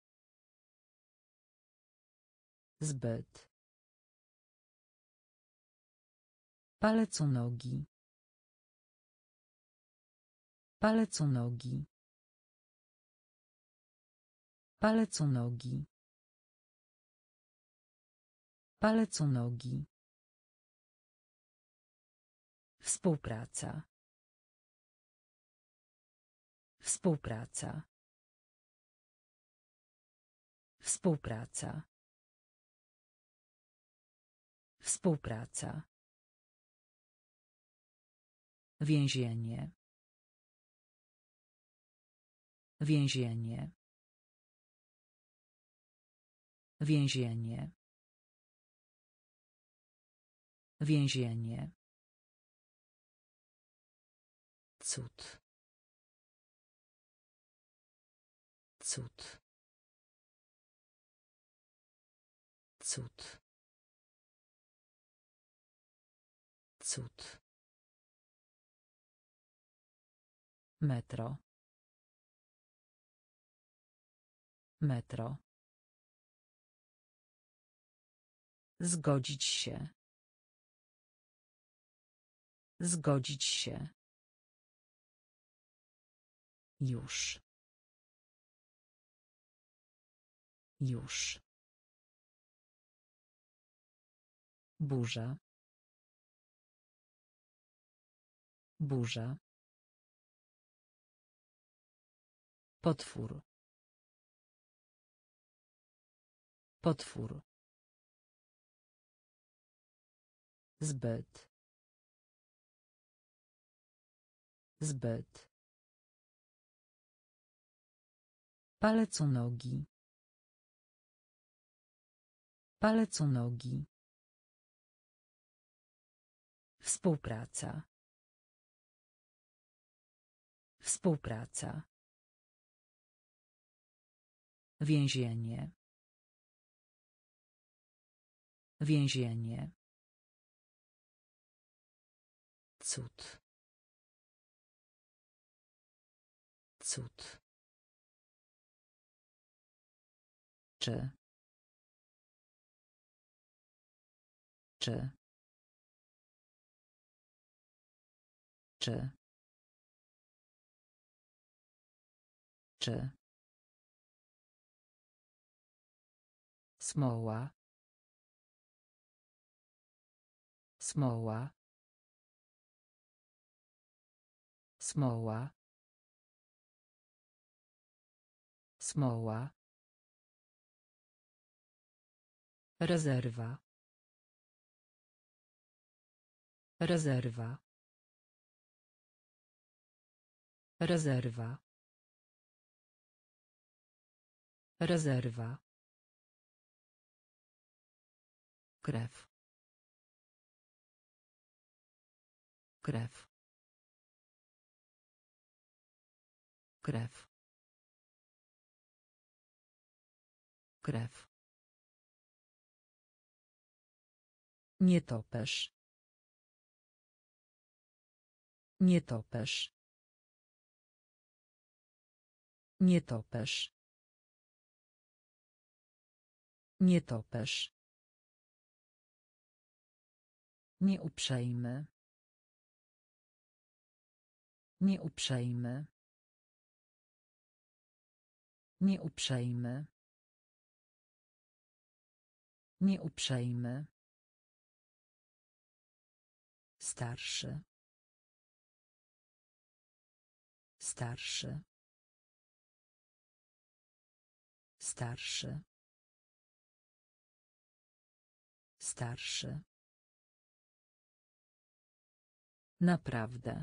Zbyt. Palec u nogi. Palec u nogi. Palec u nogi. Palec u nogi. Współpraca. Współpraca. Współpraca. Współpraca. Więzienie. Więzienie. Więzienie. Więzienie. Cud. Cud. Cud. Cud. Metro. Metro. Zgodzić się. Zgodzić się. Już. Już. Burza. Burza. Potwór. Potwór. Zbyt. Zbyt. Palec u nogi. Palec u nogi. Współpraca. Współpraca. Więzienie. Więzienie. Cud. Cud. Czy. Czy. Czy. Czy. Smoła. Smoła. Smoła. Smoła. Rezerwa. Rezerwa. Rezerwa. Rezerwa. Krew. Krew. Krew. Krew. Nietoperz. Nietoperz. Nietoperz. Nietoperz. Nieuprzejmy. Nieuprzejmy. Nieuprzejmy. Nieuprzejmy. Starszy. Starszy. Starszy. Starszy. Naprawdę.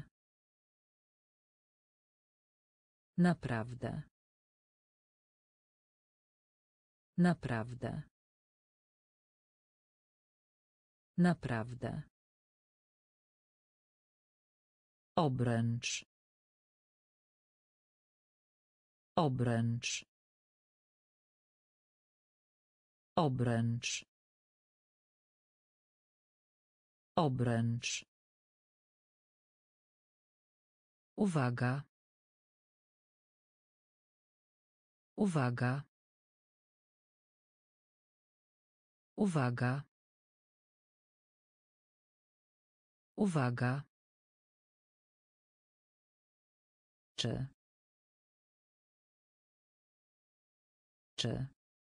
Naprawdę. Naprawdę. Naprawdę. Obręcz. Obręcz. Obręcz. Obręcz. Uwaga. Uwaga. Uwaga. Uwaga. Czy. Czy.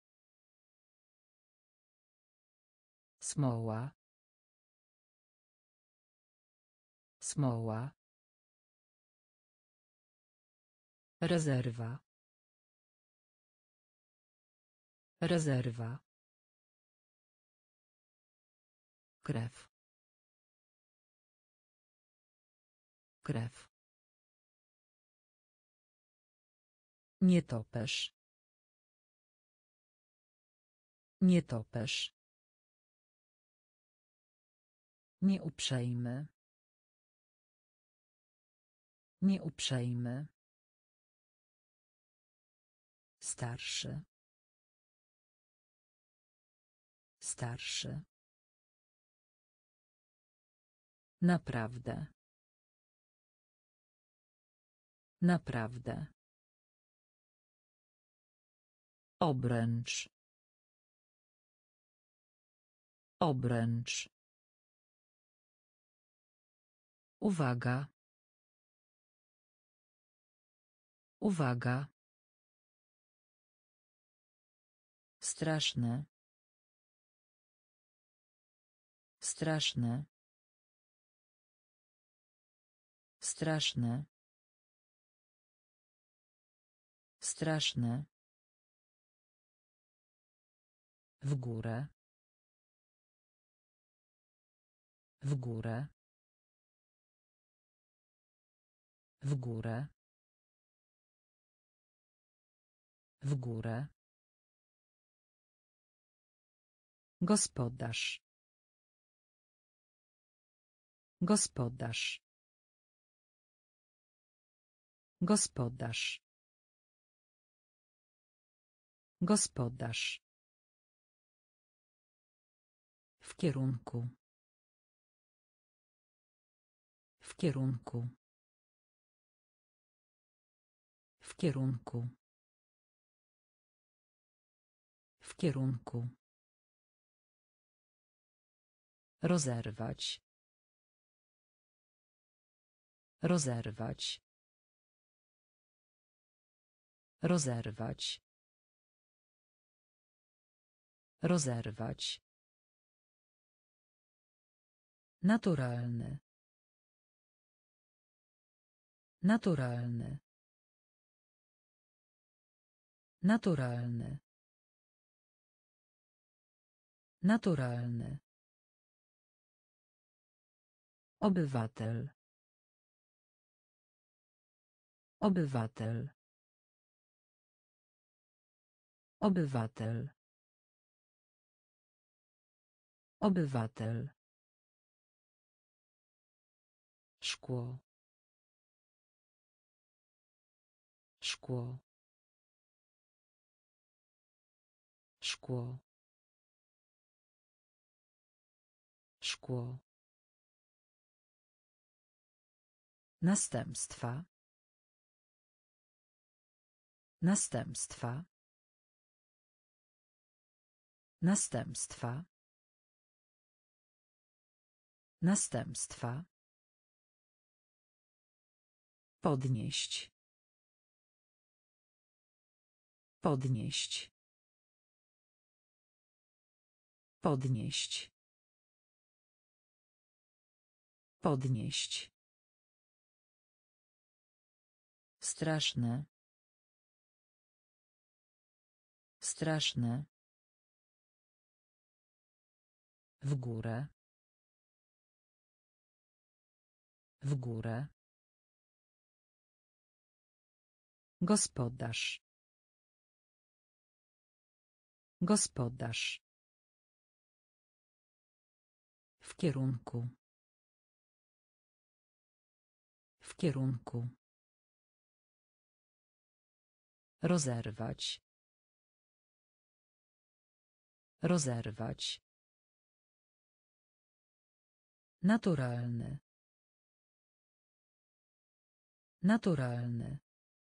Smoła. Smoła. Rezerwa. Rezerwa. Krew. Krew. Nietoperz. Nietoperz. Nieuprzejmy. Nieuprzejmy. Starszy. Starszy. Naprawdę. Naprawdę. Obręcz. Obręcz. Uwaga. Uwaga. Straszne. Straszne. Straszne. Straszne. W górę. W górę. W górę. W górę. Gospodarz. Gospodarz. Gospodarz. Gospodarz. W kierunku. W kierunku. W kierunku. W kierunku. Rozerwać. Rozerwać. Rozerwać. Rozerwać. Naturalny. Naturalny. Naturalny. Naturalny. Obywatel. Obywatel. Obywatel. Obywatel. Szkło. Szkło. Szkło. Szkło. Następstwa. Następstwa. Następstwa. Następstwa. Podnieść. Podnieść. Podnieść. Podnieść. Straszne. Straszne. W górę. W górę. Gospodarz. Gospodarz. W kierunku. W kierunku. Rozerwać. Rozerwać. Naturalny. Naturalny.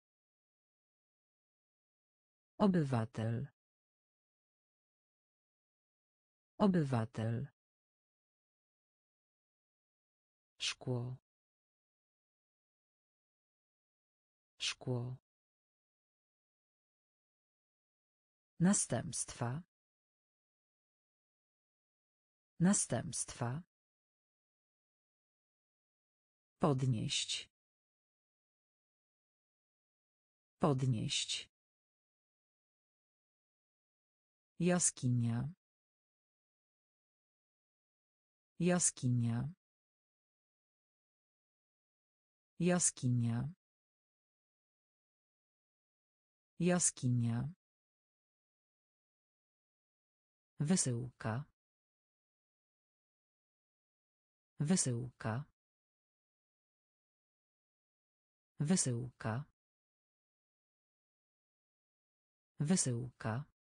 Obywatel. Obywatel. Szkło. Szkło. Następstwa. Następstwa. Podnieść. Podnieść. Jaskinia. Jaskinia. Jaskinia. Jaskinia. Wysyłka. Wysyłka. Wysyłka. Wysyłka.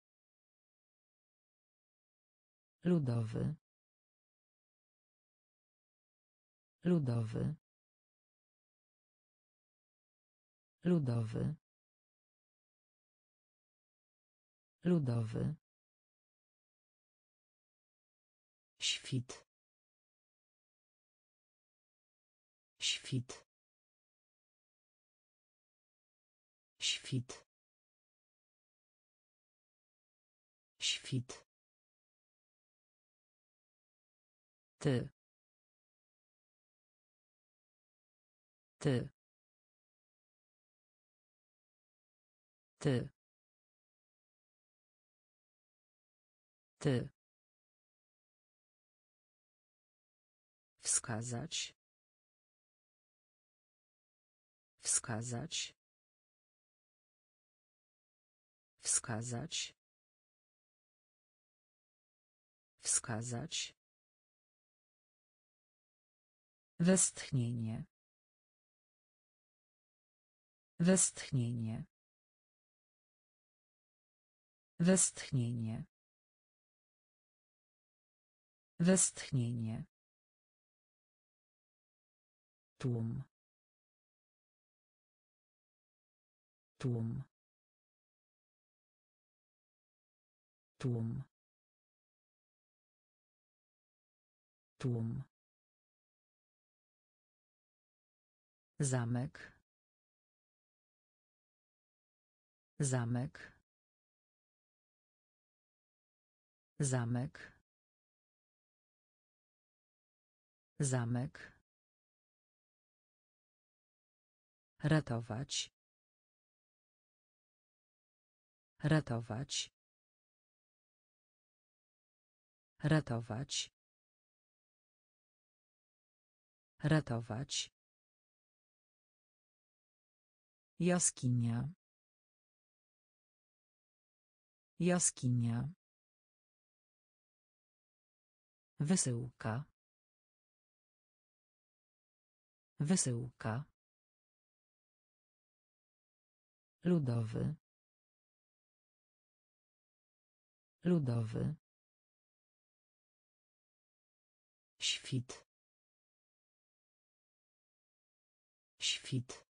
Ludowy. Ludowy. Ludowy. Ludowy. Świt. Świt. Świt. Świt. Ty. Ty. Ty. Ty. Wskazać. Wskazać. Wskazać. Wskazać. Westchnienie. Westchnienie. Westchnienie. Westchnienie. Tłum. Tłum. Tłum. Tłum. Zamek. Zamek. Zamek. Zamek. Ratować. Ratować. Ratować. Ratować. Jaskinia. Jaskinia. Wysyłka. Wysyłka. Ludowy. Ludowy. Świt. Świt.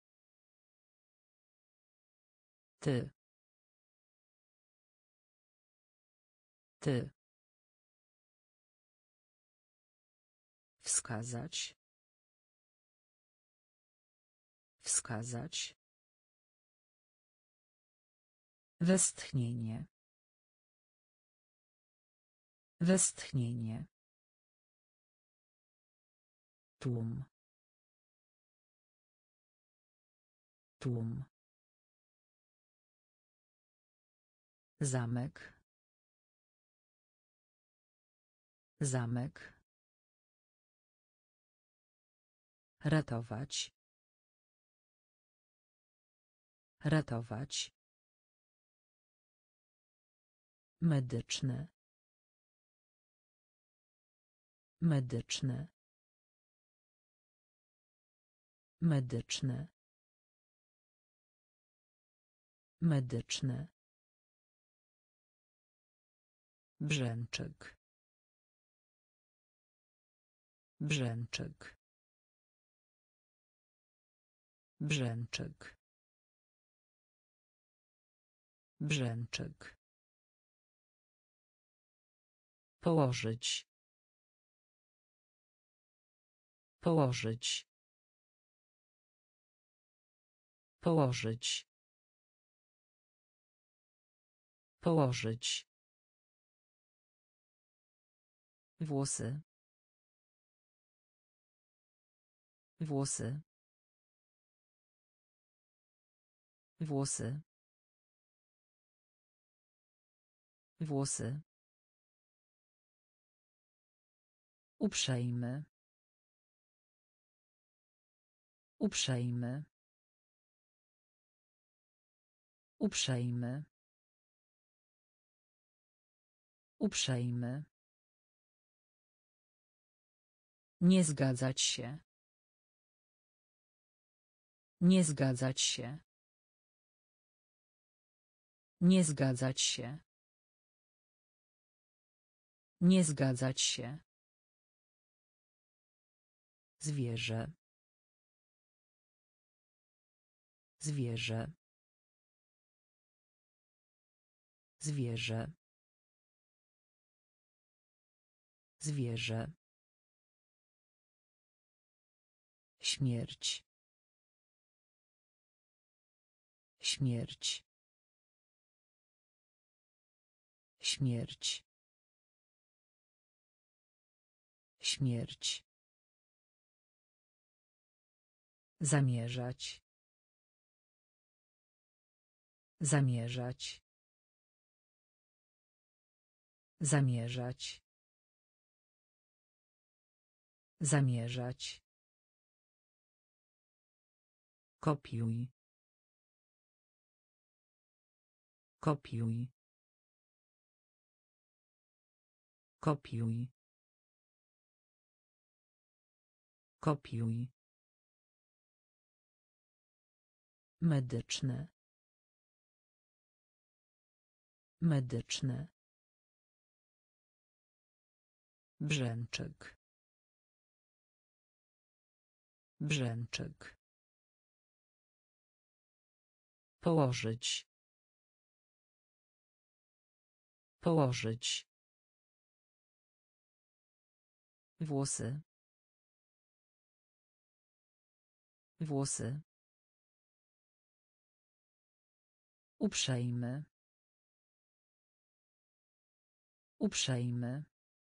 Ty. Ty. Wskazać. Wskazać. Westchnienie. Westchnienie. Tłum. Tłum. Zamek. Zamek. Ratować. Ratować. Medyczne. Medyczne. Medyczne. Medyczne. Brzęczyk. Brzęczyk. Brzęczyk. Brzęczyk. Położyć. Położyć. Położyć. Położyć. Włosy. Włosy. Włosy. Włosy. Uprzejmy. Uprzejmy. Uprzejmy. Uprzejmy. Nie zgadzać się. Nie zgadzać się. Nie zgadzać się. Nie zgadzać się. Zwierzę. Zwierzę. Zwierzę. Zwierzę. 'Zwierzę'. 'Zwierzę'. 'Zwierzę'. 'Zwierzę'. 'Zwierzę'. 'Zwierzę'. 'Zwierzę'. 'Zwierzę'. 'Zwierzę'. 'Zwierzę'. 'Zwierzę'. 'Zwierzę'. 'Zwierzę'. 'Śmierć. Śmierć. Śmierć. Śmierć. Zamierzać. Zamierzać. Zamierzać. Zamierzać. Kopiuj. Kopiuj. Kopiuj. Kopiuj. Medyczne. Medyczne. Brzęczyk. Brzęczyk. Położyć. Położyć. Włosy. Włosy. Uprzejmy. Uprzejmy.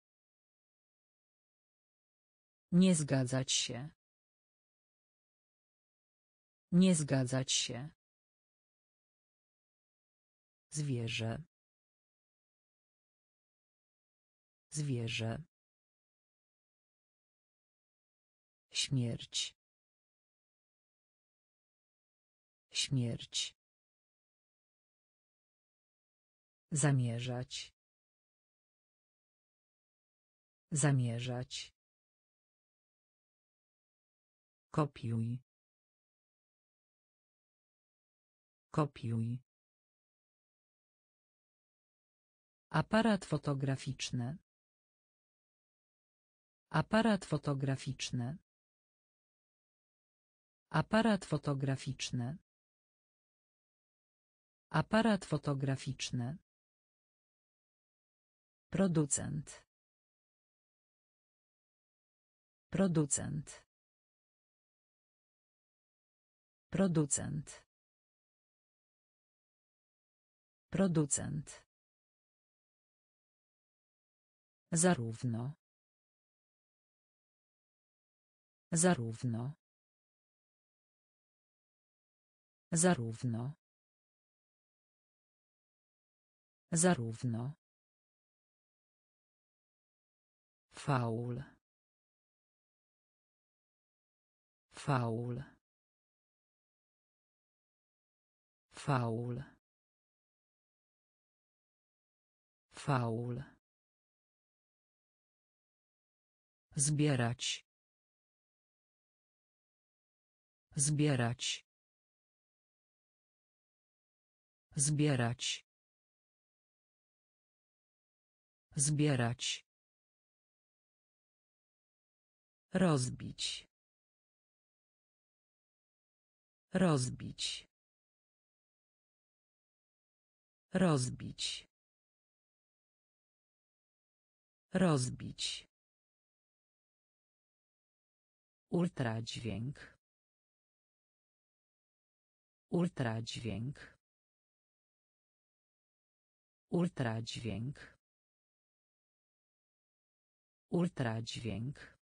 Nie zgadzać się. Nie zgadzać się. Zwierzę. Zwierzę. Śmierć. Śmierć. Zamierzać. Zamierzać. Kopiuj. Kopiuj. Aparat fotograficzny. Aparat fotograficzny. Aparat fotograficzny. Aparat fotograficzny. Producent. Producent. Producent. Producent. Zarówno. Zarówno. Zarówno. Zarówno. Faul. Faul. Faul. Faul. Zbierać. Zbierać. Zbierać. Zbierać. Rozbić. Rozbić. Rozbić. Rozbić. Ultradźwięk. Ultradźwięk. Ultradźwięk. Ultradźwięk.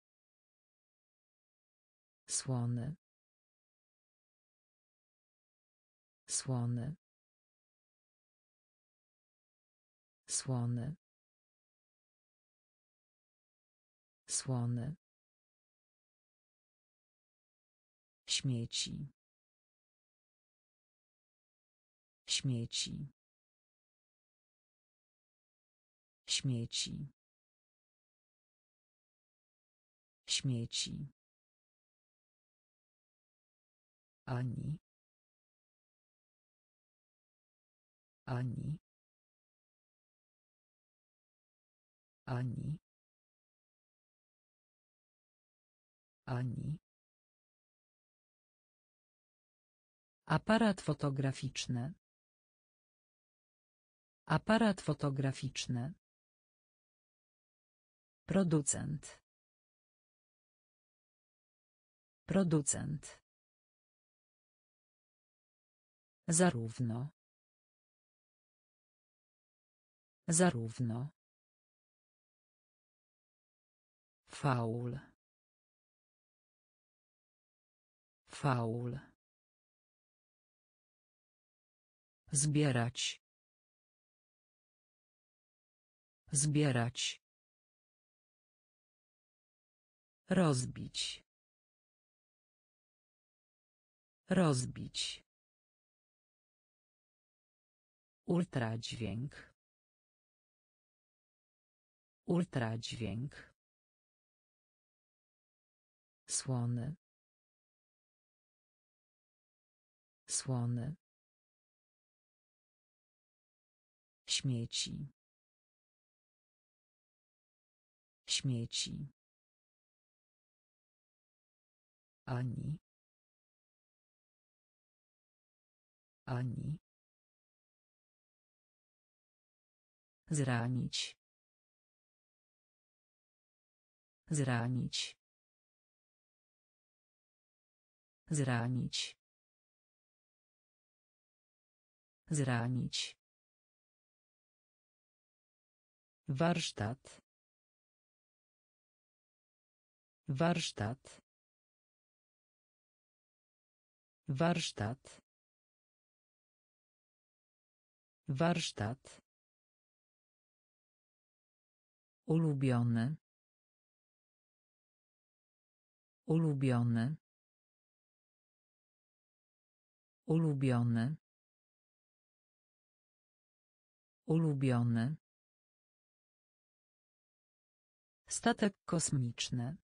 Słony. Słony. Słony. Słony. Śmieci. Śmieci. Śmieci. Śmieci. Ani. Ani. Ani. Ani. Aparat fotograficzny. Aparat fotograficzny. Producent. Producent. Zarówno. Zarówno. Faul. Faul. Zbierać. Zbierać. Rozbić. Rozbić. Ultradźwięk. Ultradźwięk. Słony. Słony. Śmieci. Śmieci. Ani. Ani. Zranić. Zranić. Zranić. Zranić. Warsztat. Warsztat. Warsztat. Warsztat. Ulubiony. Ulubiony. Ulubiony. Ulubiony. Statek kosmiczny.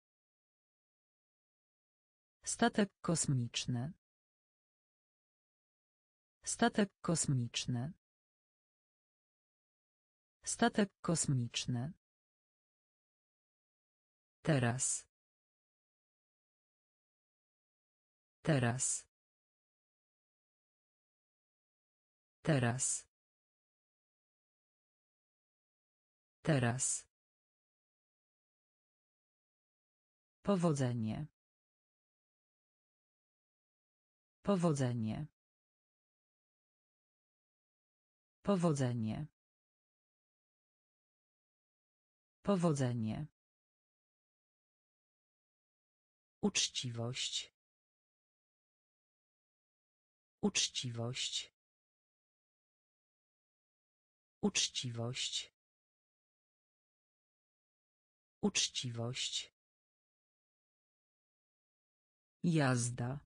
Statek kosmiczny. Statek kosmiczny. Statek kosmiczny. Teraz. Teraz. Teraz. Teraz. Powodzenie. Powodzenie. Powodzenie. Powodzenie. Uczciwość. Uczciwość. Uczciwość. Uczciwość. Jazda.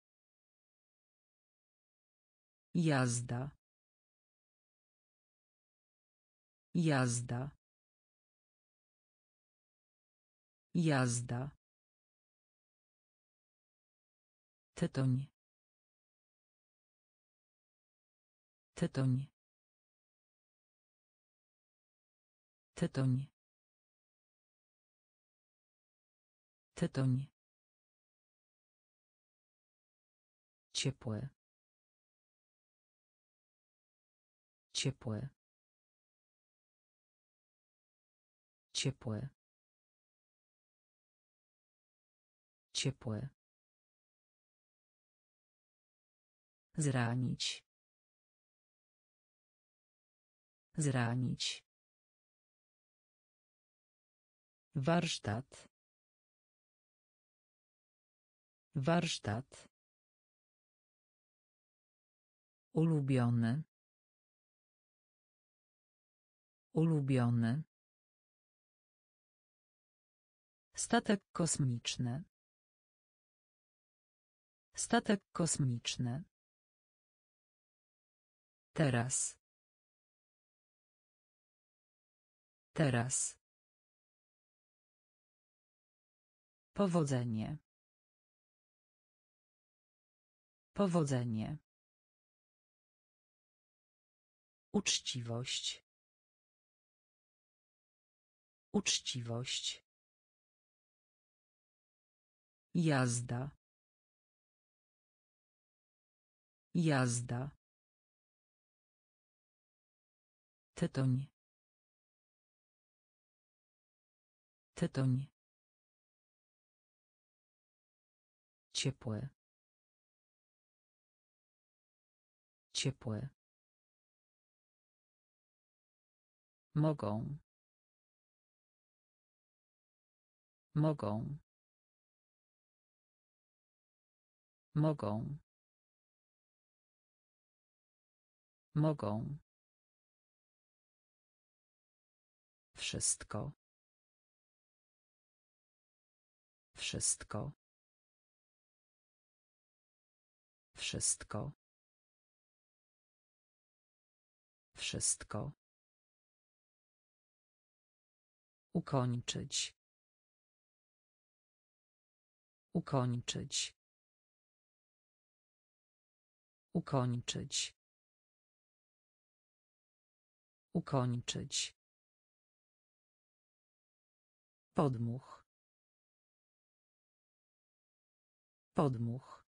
Jazda. Jazda. Jazda. Tytoń. Tytoń. Tytoń. Tytoń. Ciepłe. Ciepłe. Ciepłe. Ciepłe. Zranić. Zranić. Warsztat. Warsztat. Ulubiony. Ulubiony. Statek kosmiczny. Statek kosmiczny. Teraz. Teraz. Powodzenie. Powodzenie. Uczciwość. Uczciwość. Jazda. Jazda. Tytoń. Tytoń. Ciepłe. Ciepłe. Mogą. Mogą. Mogą. Mogą. Wszystko. Wszystko. Wszystko. Wszystko. Ukończyć. Ukończyć. Ukończyć. Ukończyć. Podmuch. Podmuch.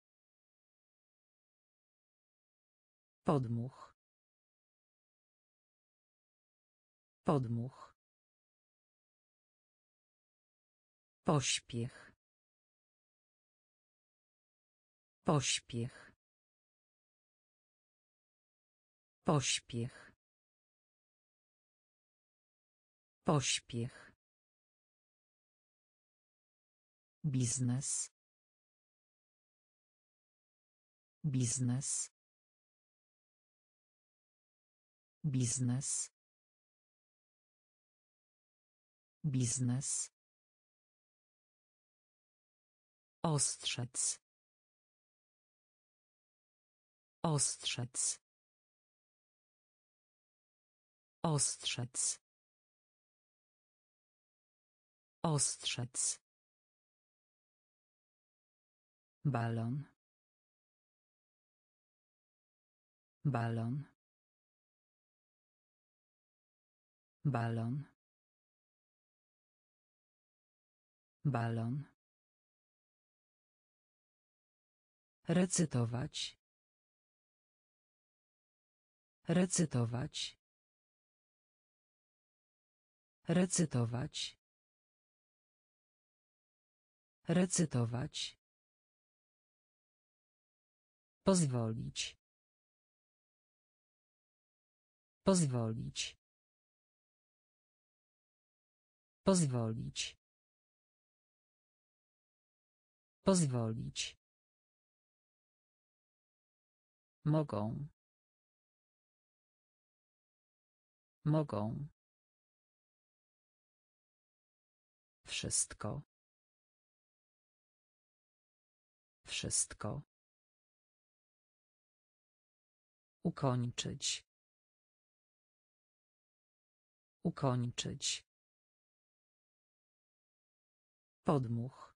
Podmuch. Podmuch. Pośpiech. Pośpiech. Pośpiech. Pośpiech. Biznes. Biznes. Biznes. Biznes. Ostrzec. Ostrzec. Ostrzec. Ostrzec. Balon. Balon. Balon. Balon. Recytować. Recytować. Recytować. Recytować. Pozwolić. Pozwolić. Pozwolić. Pozwolić. Mogą. Mogą. Wszystko. Wszystko. Ukończyć. Ukończyć. Podmuch.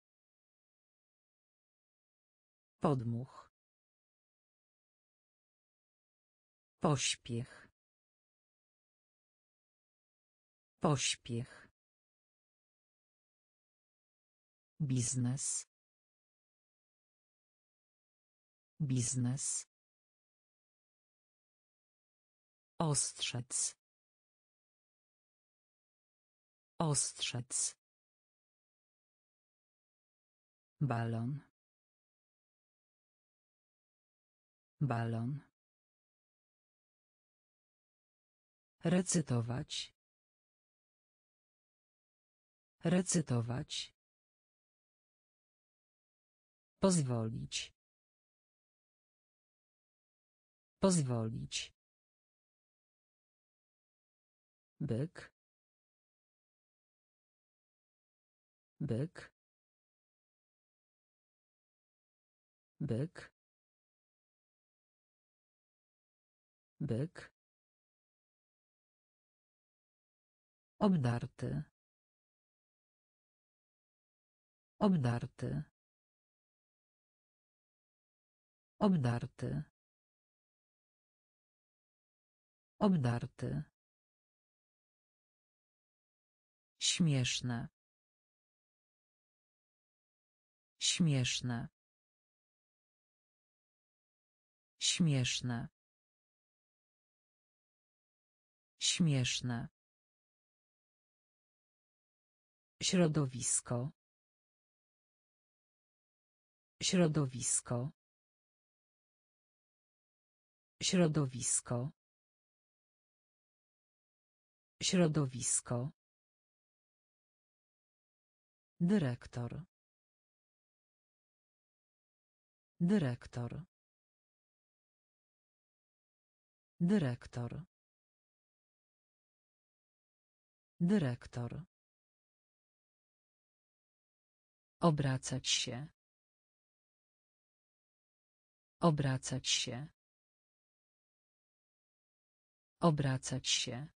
Podmuch. Pośpiech. Pośpiech. Biznes. Biznes. Ostrzec. Ostrzec. Balon. Balon. Recytować. Recytować. Pozwolić. Pozwolić. Byk. Byk. Byk. Byk. Obdarty. Obdarty. Obdarty. Obdarty. Śmieszne. Śmieszne. Śmieszne. Śmieszne. Środowisko. Środowisko. Środowisko. Środowisko. Dyrektor. Dyrektor. Dyrektor. Dyrektor. Obracać się. Obracać się. Obracać się.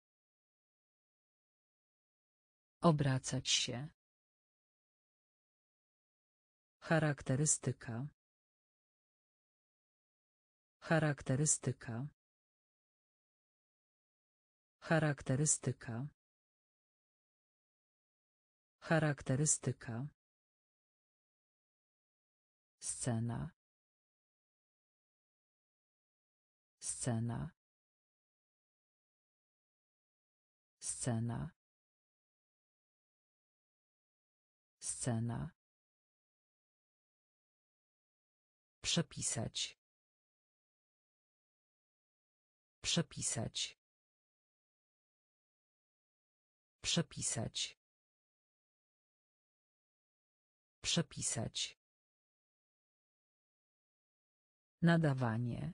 Obracać się. Charakterystyka. Charakterystyka. Charakterystyka. Charakterystyka. Scena. Scena. Scena. Scena. Przepisać. Przepisać. Przepisać. Przepisać. Nadawanie.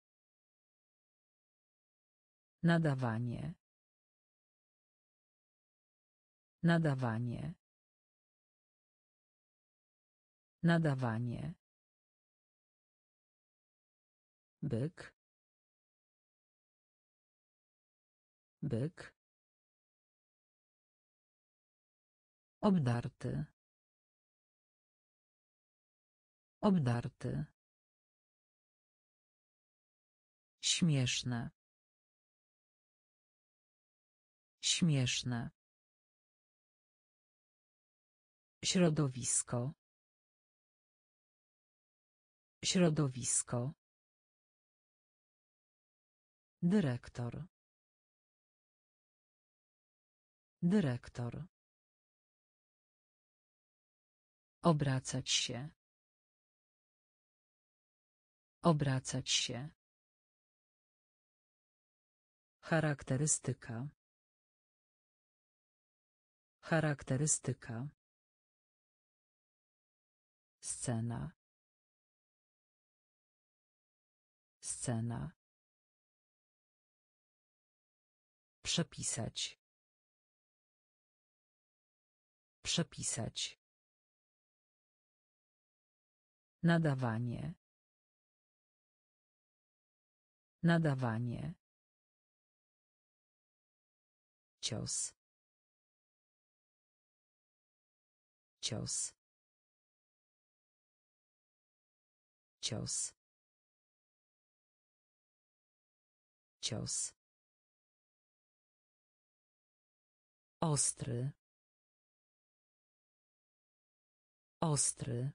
Nadawanie. Nadawanie. Nadawanie. Byk. Byk. Obdarty. Obdarty. Śmieszne. Śmieszne. Środowisko. Środowisko. Dyrektor. Dyrektor. Obracać się. Obracać się. Charakterystyka. Charakterystyka. Scena. Scena. Przepisać. Przepisać. Nadawanie. Nadawanie. Cios. Cios. Cios. Cios. Ostry. Ostry.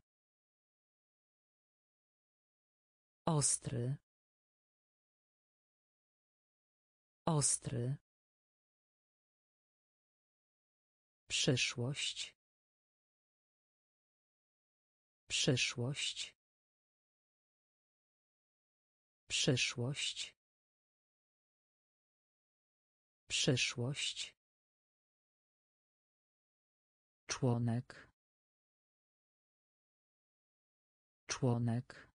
Ostry. Ostry. Przyszłość. Przyszłość. Przyszłość. Przyszłość. Członek. Członek.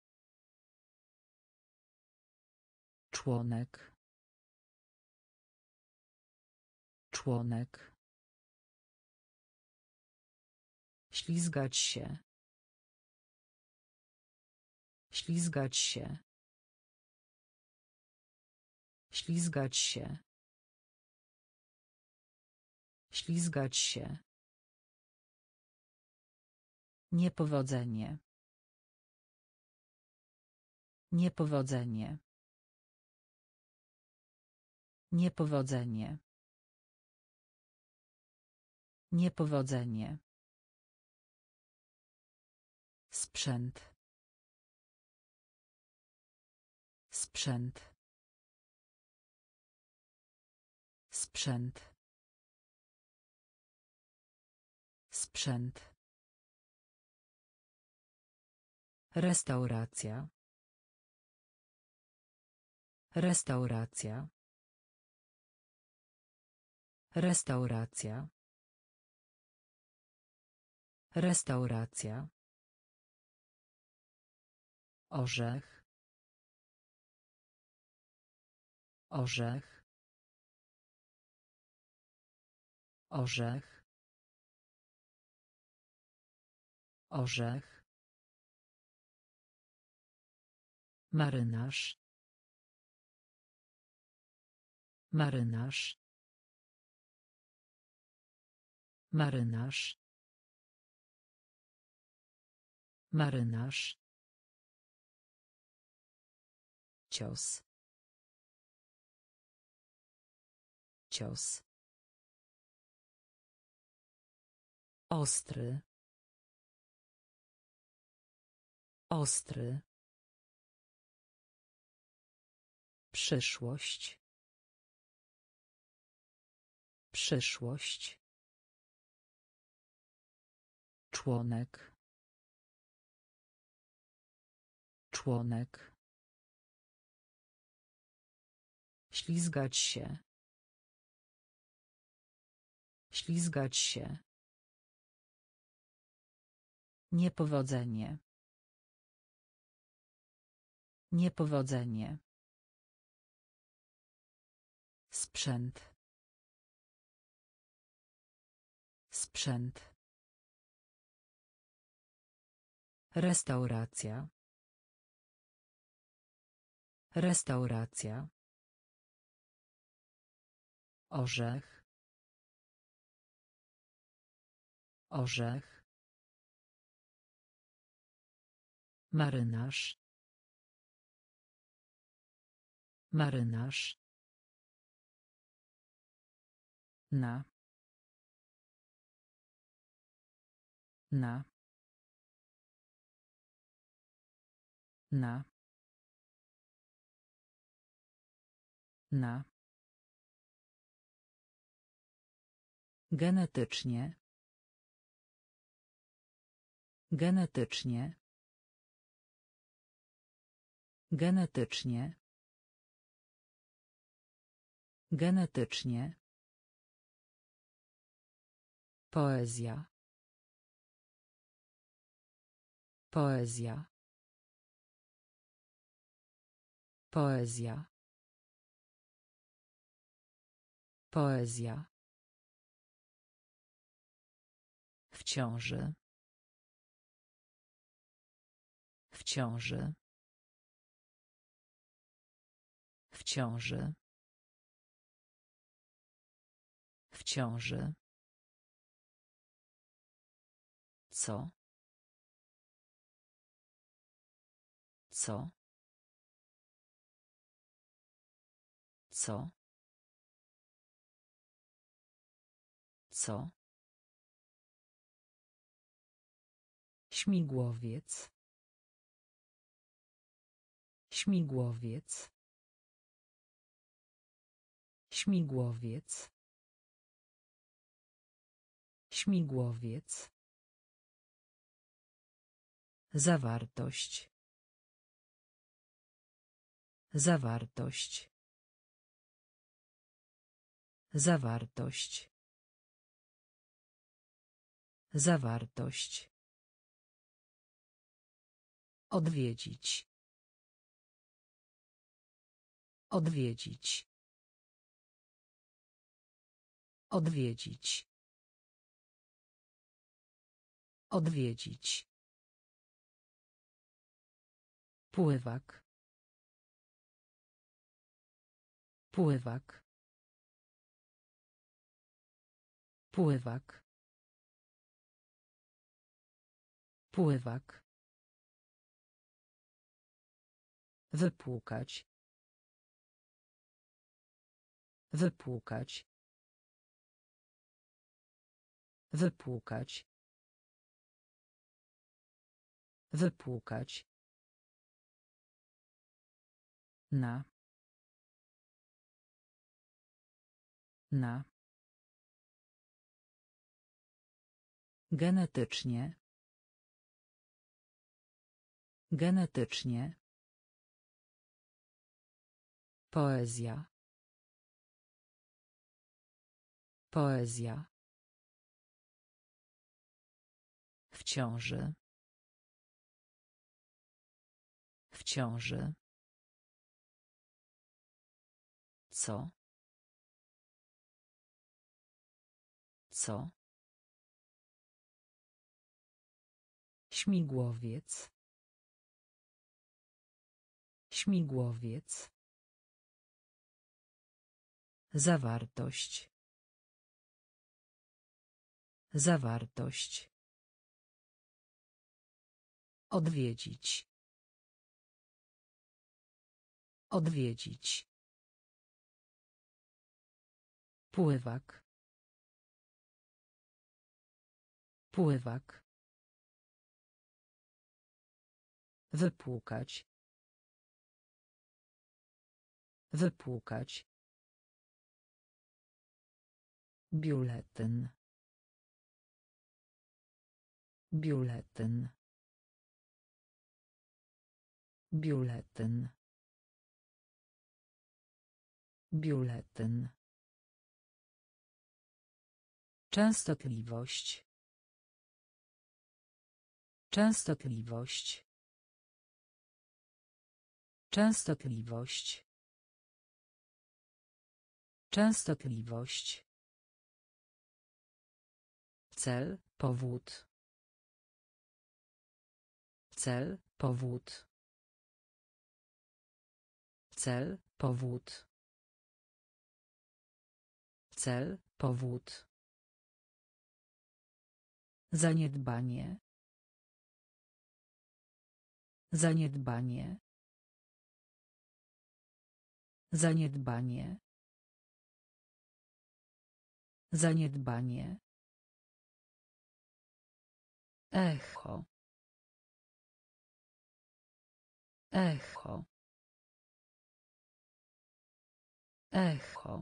Członek. Członek. Ślizgać się. Ślizgać się. Ślizgać się. Ślizgać się. Niepowodzenie. Niepowodzenie. Niepowodzenie. Niepowodzenie. Sprzęt. Sprzęt. Sprzęt. Sprzęt. Restauracja. Restauracja. Restauracja. Restauracja. Orzech. Orzech. Orzech. Orzech. Marynarz. Marynarz. Marynarz. Marynarz. Cios. Cios. Ostry. Ostry. Przyszłość. Przyszłość. Członek. Członek. Ślizgać się. Ślizgać się. Niepowodzenie. Niepowodzenie. Sprzęt. Sprzęt. Restauracja. Restauracja. Orzech. Orzech. Marynarz. Marynarz. Na. Na. Na. Na. Genetycznie. Genetycznie. Genetycznie. Genetycznie. Poezja. Poezja. Poezja. Poezja. W ciąży. W ciąży. W ciąży. W ciąży. Co? Co? Co? Co? Śmigłowiec. Śmigłowiec. Śmigłowiec. Śmigłowiec. Zawartość. Zawartość. Zawartość. Zawartość. Odwiedzić. Odwiedzić. Odwiedzić. Odwiedzić. Pływak. Pływak. Pływak. Pływak. Wypłukać. Wypłukać. Wypłukać. Wypłukać. Na. Na. Genetycznie. Genetycznie. Poezja. Poezja. W ciąży. W ciąży. Co? Co? Śmigłowiec. Śmigłowiec. Zawartość. Zawartość. Odwiedzić. Odwiedzić. Pływak. Pływak. Wypłukać. Wypłukać. Biuletyn. Biuletyn. Biuletyn. Biuletyn. Częstotliwość. Częstotliwość. Częstotliwość. Częstotliwość. Cel, powód. Cel, powód. Cel, powód. Cel, powód. Zaniedbanie. Zaniedbanie. Zaniedbanie. Zaniedbanie. Echo. Echo. Echo.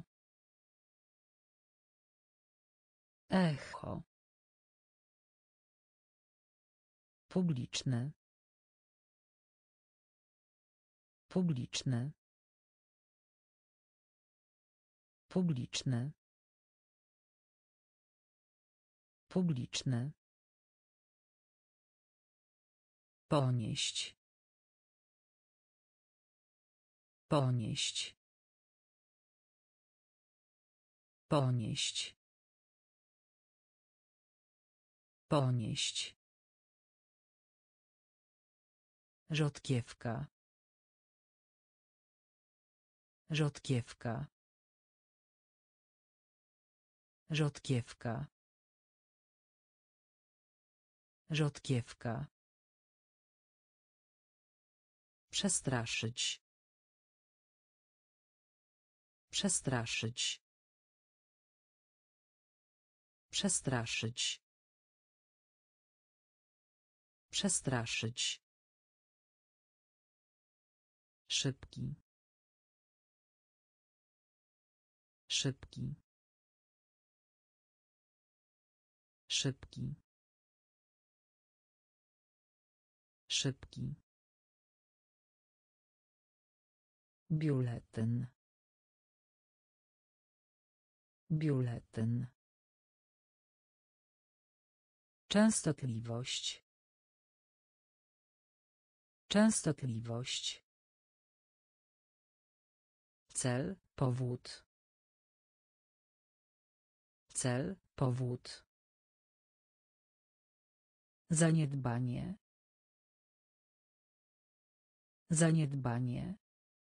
Echo. Publiczny. Publiczny. Publiczny. Publiczny. Ponieść. Ponieść. Ponieść. Ponieść. Rzodkiewka. Rzodkiewka. Rzodkiewka. Rzodkiewka. Przestraszyć. Przestraszyć. Przestraszyć. Przestraszyć. Szybki. Szybki. Szybki. Szybki. Biuletyn. Biuletyn. Częstotliwość. Częstotliwość. Cel, powód. Cel, powód. Zaniedbanie. Zaniedbanie.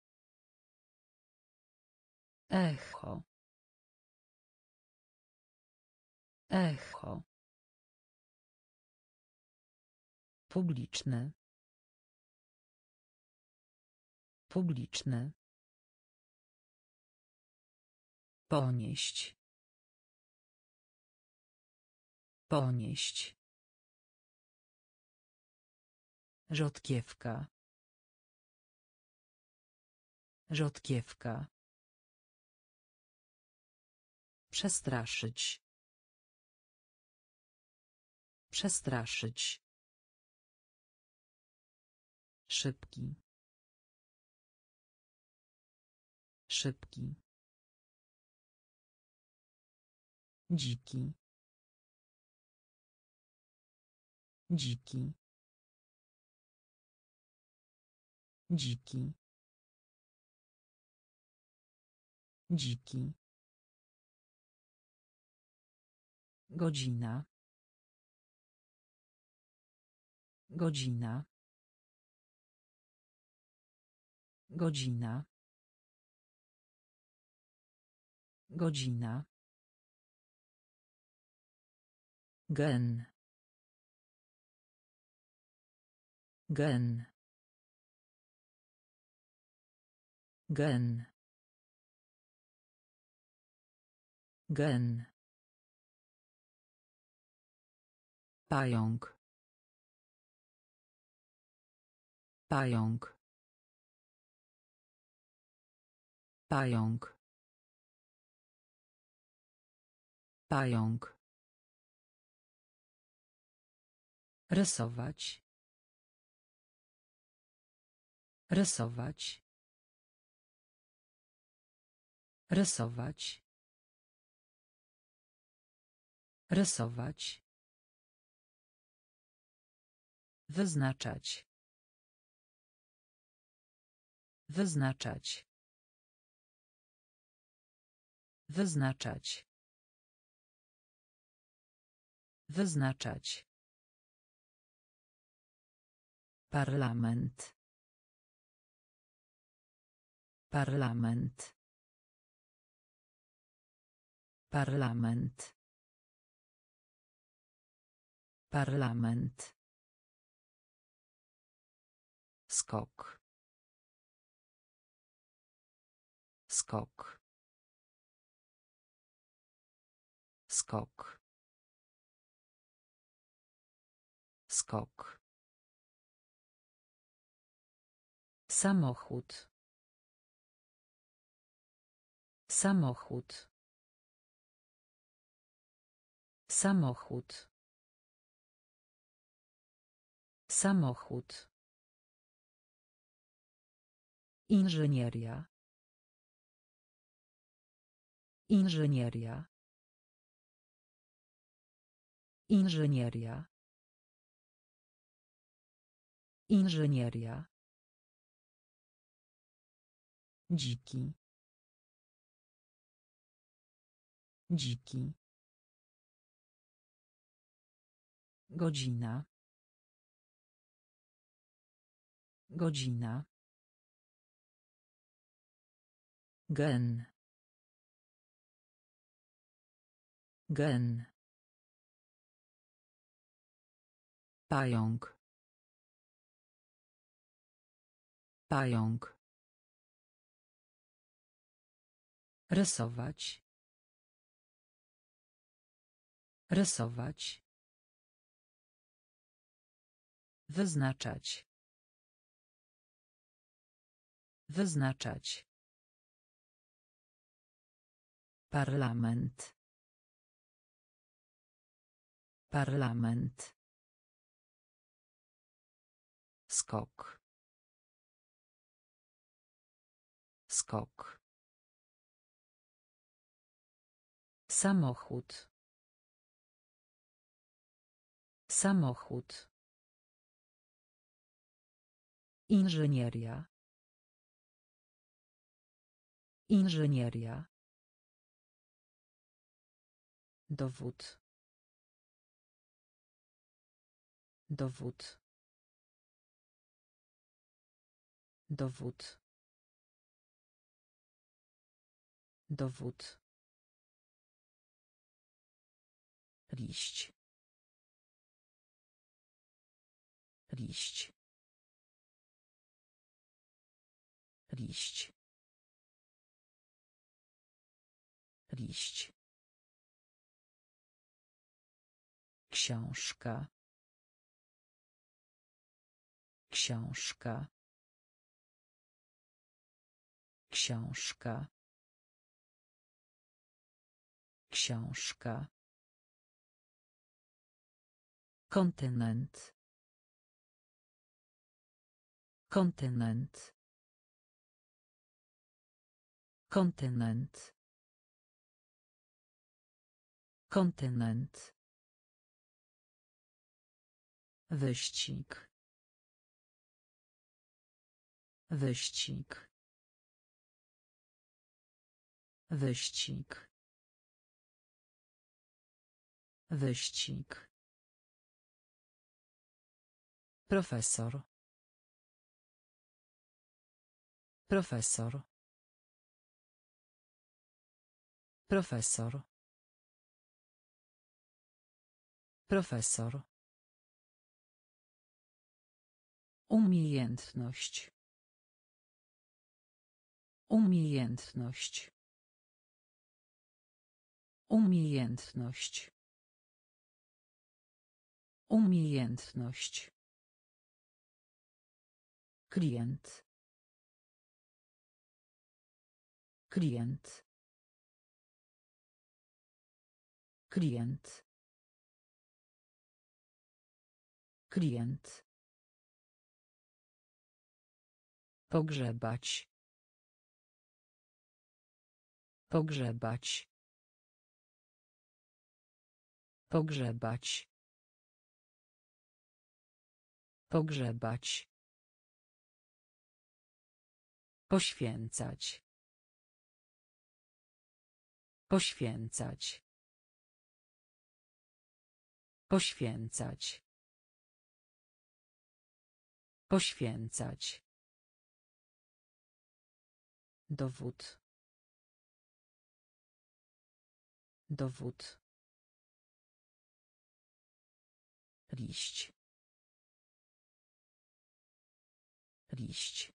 Echo. Echo. Publiczny. Publiczny. Ponieść. Ponieść. Rzodkiewka. Rzodkiewka. Przestraszyć. Przestraszyć. Szybki. Szybki. Dziki. Dziki. Dziki. Dziki. Godzina. Godzina. Godzina. Godzina. Gen. Gen. Gen. Gen. Pająk. Pająk. Pająk. Pająk. Rysować. Rysować. Rysować. Rysować. Wyznaczać. Wyznaczać. Wyznaczać. Wyznaczać. Parlament. Parlament. Parlament. Parlament. Skok. Skok. Skok. Skok. Samochód. Samochód. Samochód. Samochód. Inżynieria. Inżynieria. Inżynieria. Inżynieria. Dziki. Dziki. Godzina. Godzina. Gen. Gen. Pająk. Pająk. Rysować. Rysować. Wyznaczać. Wyznaczać. Parlament. Parlament. Skok. Skok. Samochód. Samochód. Inżynieria. Inżynieria. Dowód. Dowód. Dowód. Dowód. Liść. Liść. Liść. Liść. Książka. Książka. Książka. Książka. Kontynent. Kontynent. Kontynent. Kontynent. Wyścig. Wyścig. Wyścig. Wyścig. Profesor. Profesor. Profesor. Profesor. Umiejętność. Umiejętność. Umiejętność. Umiejętność. Klient. Klient. Klient. Klient. Pogrzebać. Pogrzebać. Pogrzebać. Pogrzebać. Poświęcać. Poświęcać. Poświęcać. Poświęcać. Dowód. Dowód. Liść. Liść.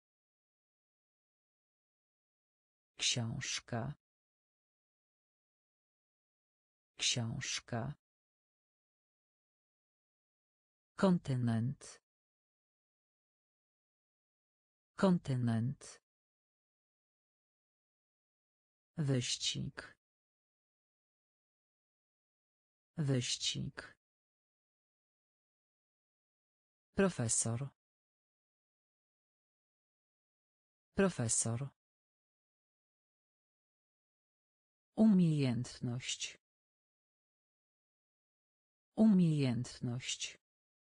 Książka. Książka. Kontynent. Kontynent. Wyścig. Wyścig. Profesor. Profesor. Umiejętność. Umiejętność.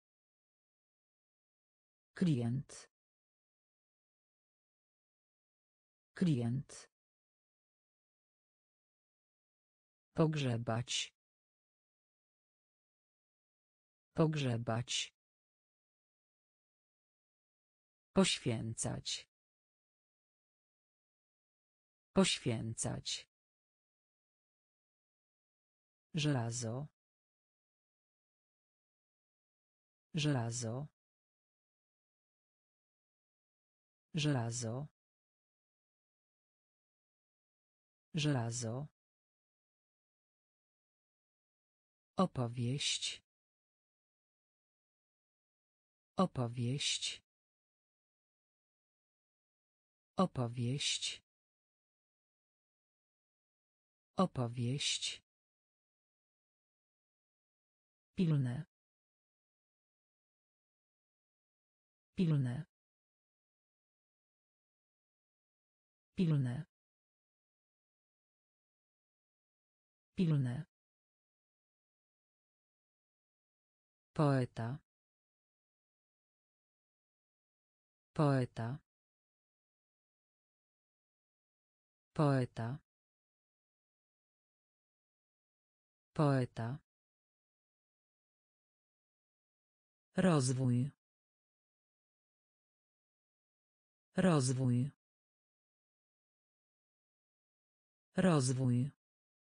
Klient. Klient. Pogrzebać. Pogrzebać. Poświęcać. Poświęcać. Żelazo. Żelazo. Żelazo. Żelazo. Opowieść. Opowieść. Opowieść. Opowieść. Pilne. Pilne. Pilne. Pilne. Poeta. Poeta. Poeta. Poeta. Rozwój. Rozwój. Rozwój.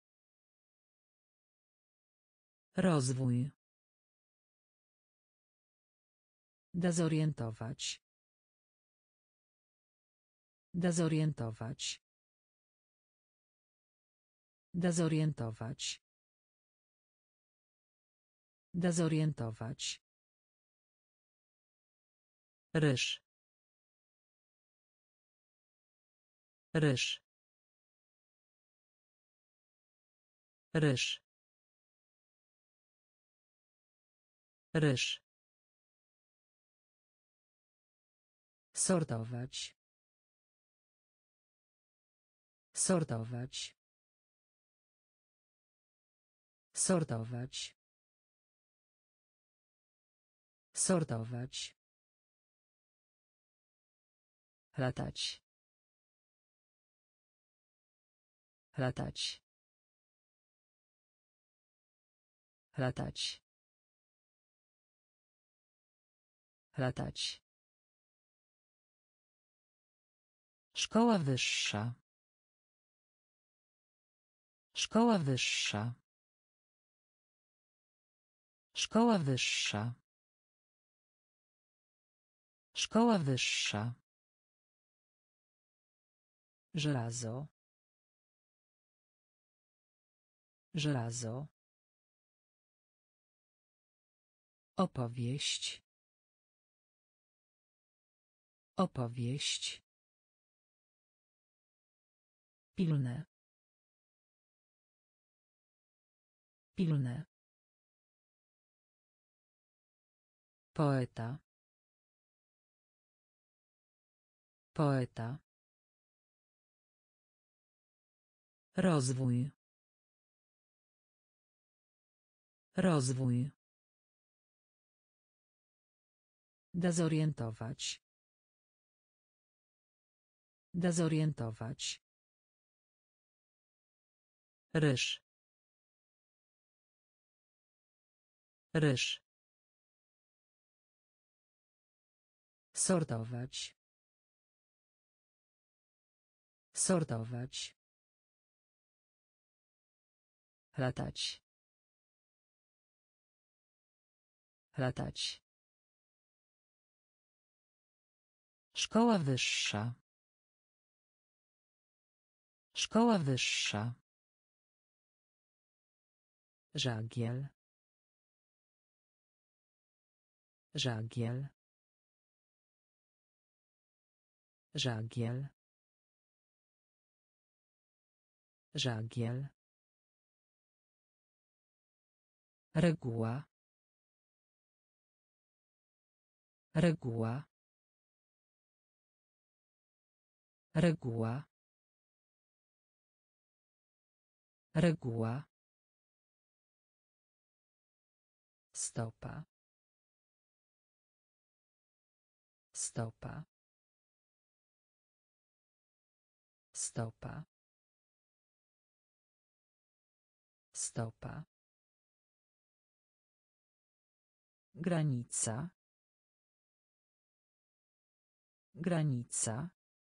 Rozwój. Dezorientować. Dezorientować. Dezorientować. Dezorientować. Ryż. Ryż. Ryż. Ryż. Sortować. Sortować. Sortować. Sortować. Latać. Latać. Latać. Latać. Szkoła wyższa. Szkoła wyższa. Szkoła wyższa. Szkoła wyższa. Żelazo. Żelazo. Opowieść. Opowieść. Pilne. Pilne. Poeta. Poeta. Rozwój. Rozwój. Dezorientować. Dezorientować. Ryż. Ryż. Sortować. Sortować. Latać. Latać. Szkoła wyższa. Szkoła wyższa. Żagiel. Żagiel. Żagiel. Żagiel. Reguła. Reguła. Reguła. Reguła. Stopa. Stopa. Stopa. Stopa. Granica. Granica.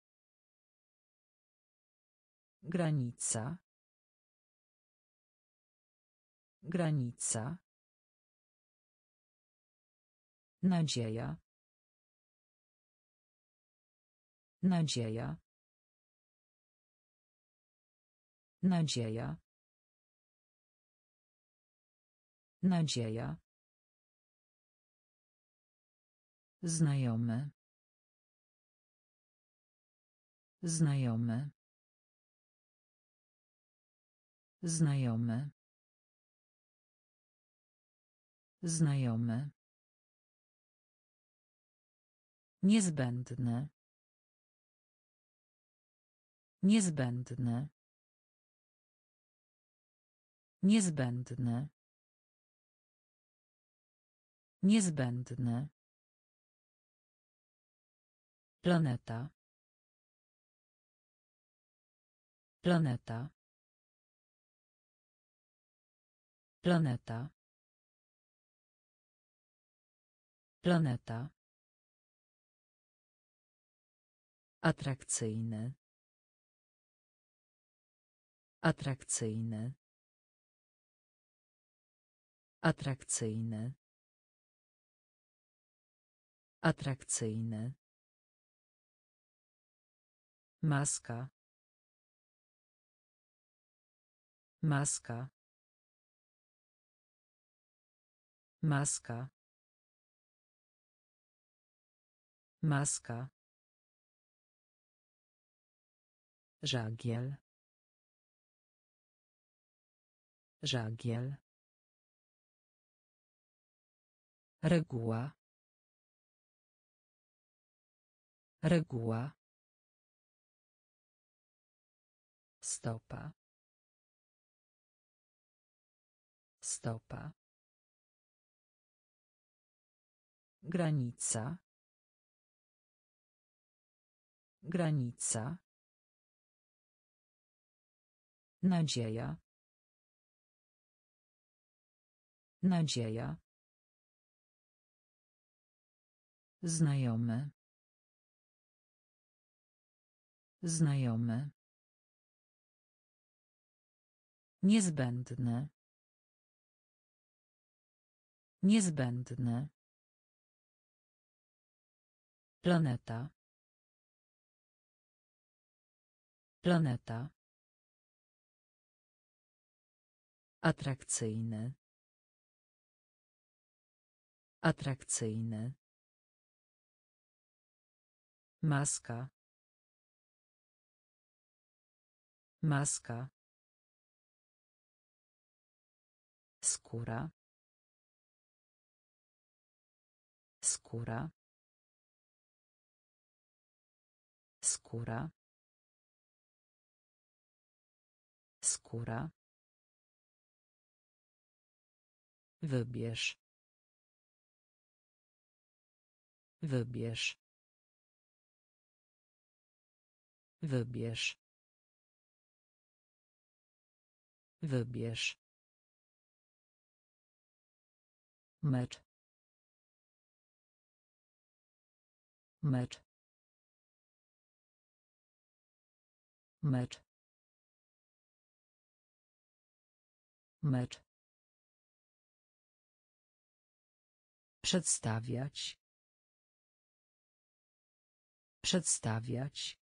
Granica. Granica. Nadzieja. Nadzieja. Nadzieja. Nadzieja. Znajomy. Znajomy. Znajomy. Znajomy. Niezbędne. Niezbędne. Niezbędne. Niezbędne. Planeta. Planeta. Planeta. Planeta. Atrakcyjny. Atrakcyjny. Atrakcyjny. Atrakcyjny. Maska. Maska. Maska. Maska. Żagiel. Żagiel. Reguła. Reguła. Stopa. Stopa. Granica. Granica. Nadzieja. Nadzieja. Znajomy. Znajomy. Niezbędne. Niezbędne. Planeta. Planeta. Atrakcyjny. Atrakcyjny. Maska. Maska. Skóra. Skóra. Skóra. Skóra. Wybierz. Wybierz. Wybierz. Wybierz. Mecz. Mecz. Mecz. Mecz. Przedstawiać. Przedstawiać.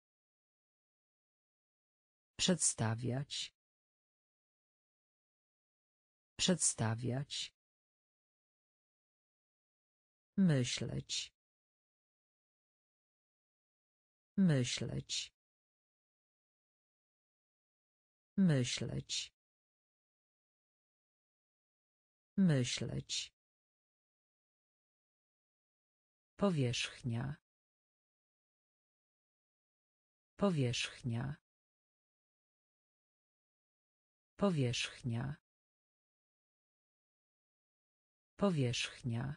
Przedstawiać. Przedstawiać. Myśleć. Myśleć. Myśleć. Myśleć. Powierzchnia. Powierzchnia. Powierzchnia. Powierzchnia.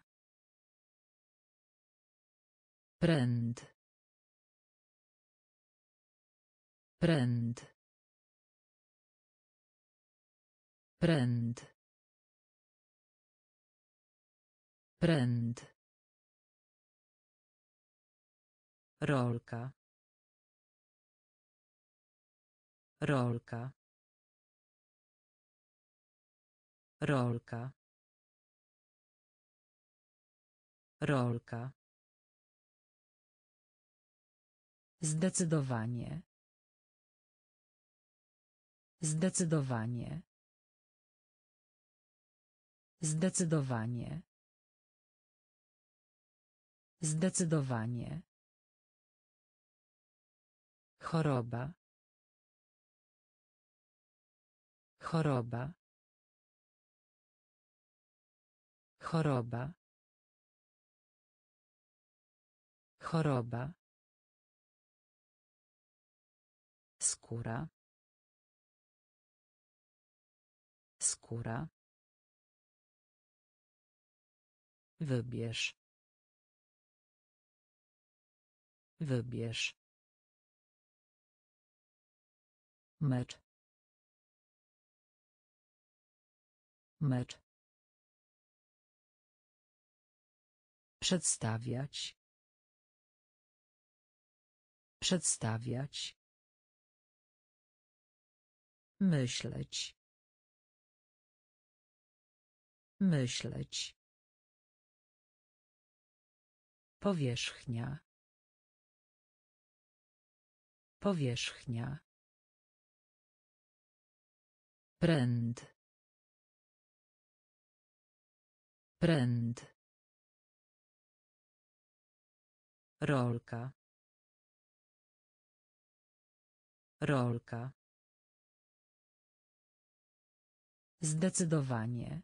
Pręd. Pręd. Pręd. Pręd. Rolka. Rolka. Rolka. Rolka. Zdecydowanie. Zdecydowanie. Zdecydowanie. Zdecydowanie. Choroba. Choroba. Choroba. Choroba. Skóra. Skóra. Wybierz. Wybierz. Mecz. Mecz. Przedstawiać. Przedstawiać. Myśleć. Myśleć. Powierzchnia. Powierzchnia. Pręd. Pręd. Rolka. Rolka. Zdecydowanie.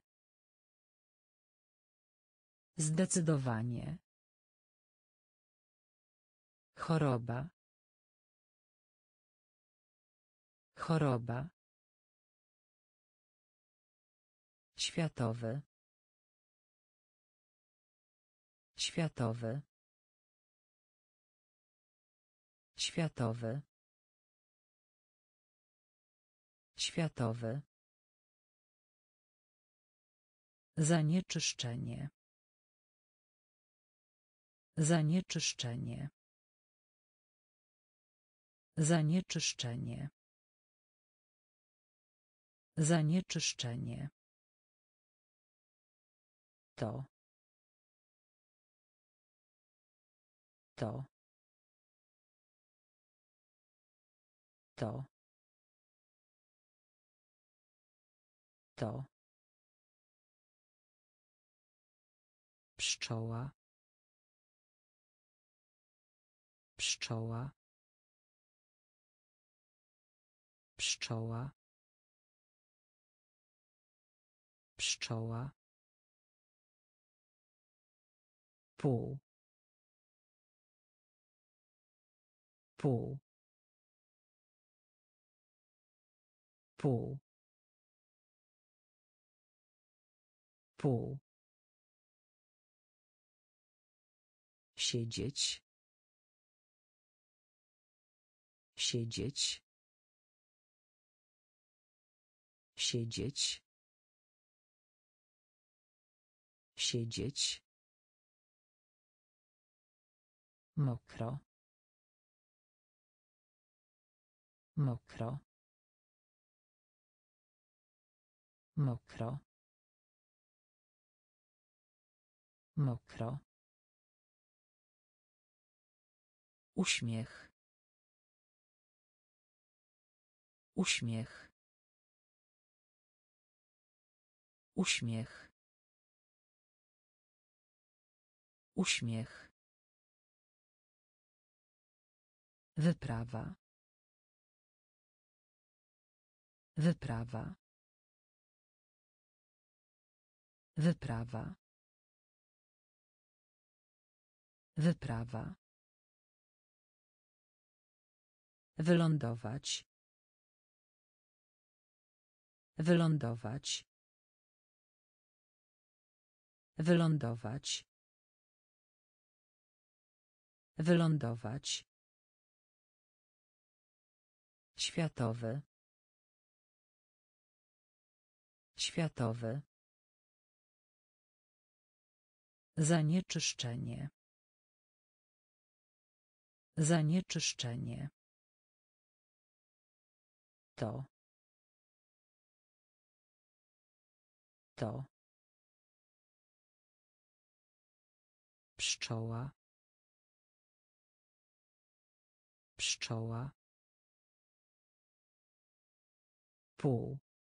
Zdecydowanie. Choroba. Choroba. Światowy. Światowy. Światowy. Światowy. Zanieczyszczenie. Zanieczyszczenie. Zanieczyszczenie. Zanieczyszczenie. To. To. To. To. Pszczoła. Pszczoła. Pszczoła. Pszczoła. Pół. Pół. Pół. Pół. Siedzieć. Siedzieć. Siedzieć. Siedzieć. Mokro. Mokro. Mokro. Mokro. Uśmiech. Uśmiech. Uśmiech. Uśmiech. Wyprawa. Wyprawa. Wyprawa. Wyprawa. Wylądować. Wylądować. Wylądować. Wylądować. Światowy. Światowy. Zanieczyszczenie. Zanieczyszczenie. To. To. Pszczoła. Pszczoła. Pół.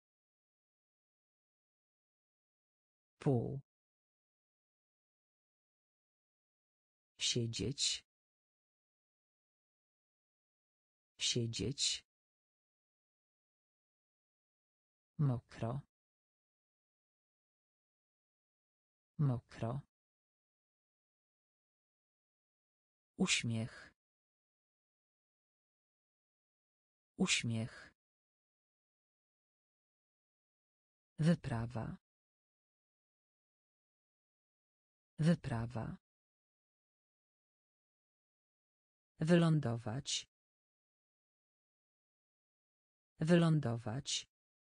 Pół. Siedzieć. Siedzieć. Mokro. Mokro. Uśmiech. Uśmiech. Wyprawa. Wyprawa. Wylądować. Wylądować.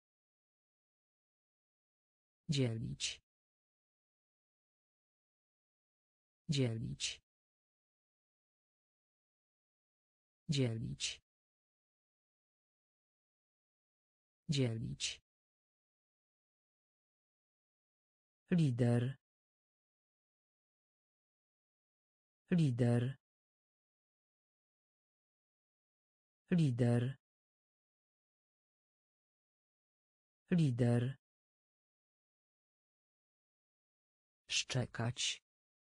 Dzielić. Dzielić. Dzielić. Dzielić. Lider. Lider. Lider. Lider. Szczekać.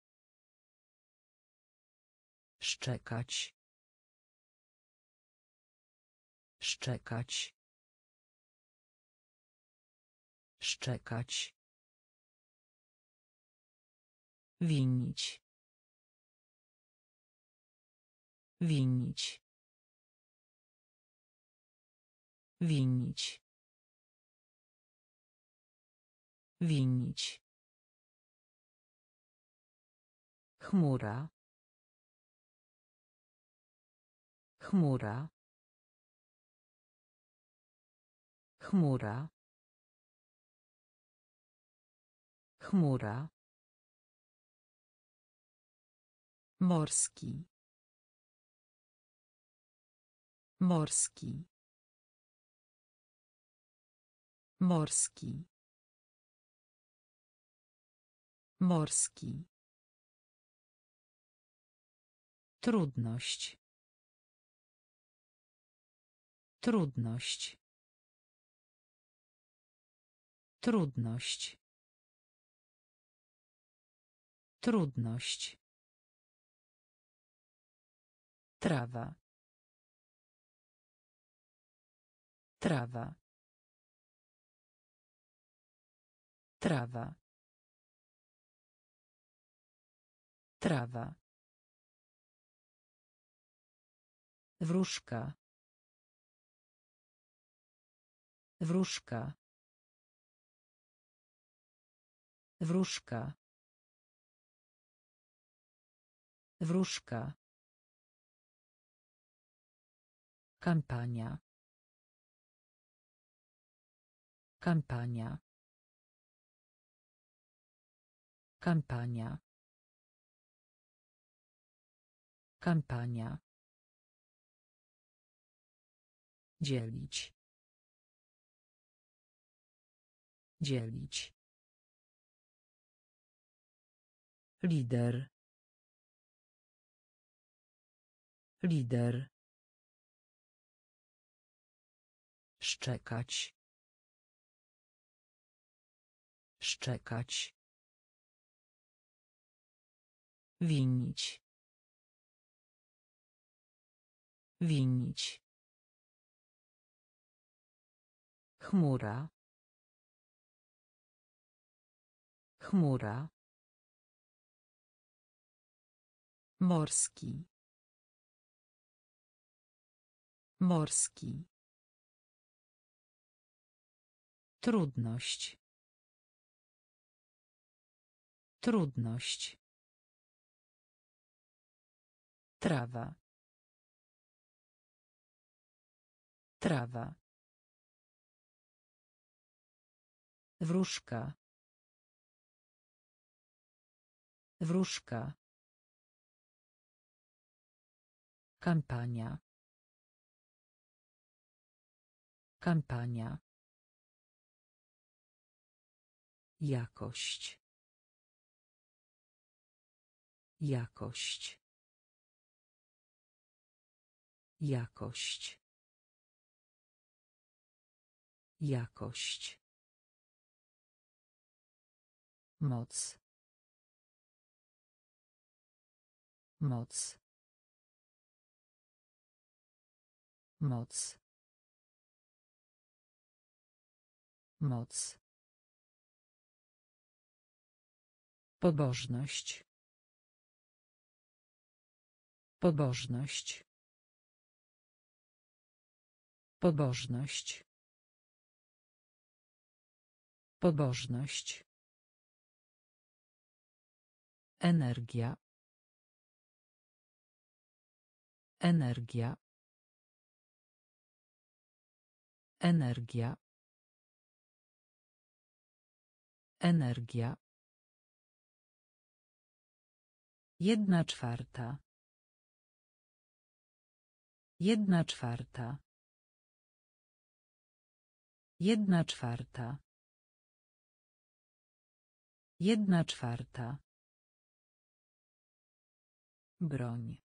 Szczekać. Szczekać. Szczekać. Winić. Winić. Winić. Winić. Chmura. Chmura. Chmura. Chmura. Morski. Morski. Morski. Morski. Trudność. Trudność. Trudność. Trudność. Trawa. Trawa. Trawa. Trawa. Wróżka. Wróżka. Wróżka. Wróżka. Kampania. Kampania. Kampania. Kampania. Dzielić. Dzielić. Lider. Lider. Szczekać. Szczekać. Winić. Winić. Chmura. Chmura. Morski. Morski. Trudność. Trudność. Trawa. Trawa. Wróżka. Wróżka. Kampania. Kampania. Jakość. Jakość. Jakość. Jakość. Moc. Moc. Moc. Moc. Pobożność. Pobożność. Pobożność. Pobożność. Energia. Energia. Energia. Energia. 1/4. 1/4. 1/4. 1/4. Broń.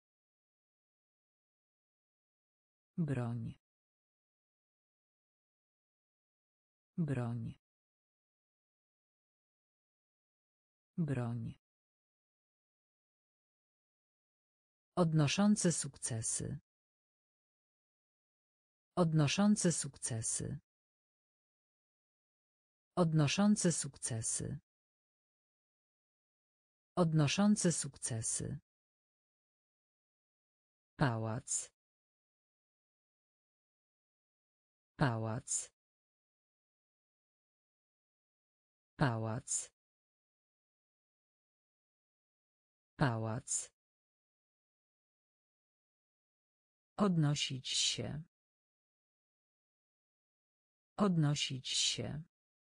Broń. Broń. Broń. Odnoszący sukcesy. Odnoszący sukcesy. Odnoszący sukcesy. Odnoszący sukcesy. Pałac. Pałac. Pałac. Pałac. Odnosić się. Odnosić się.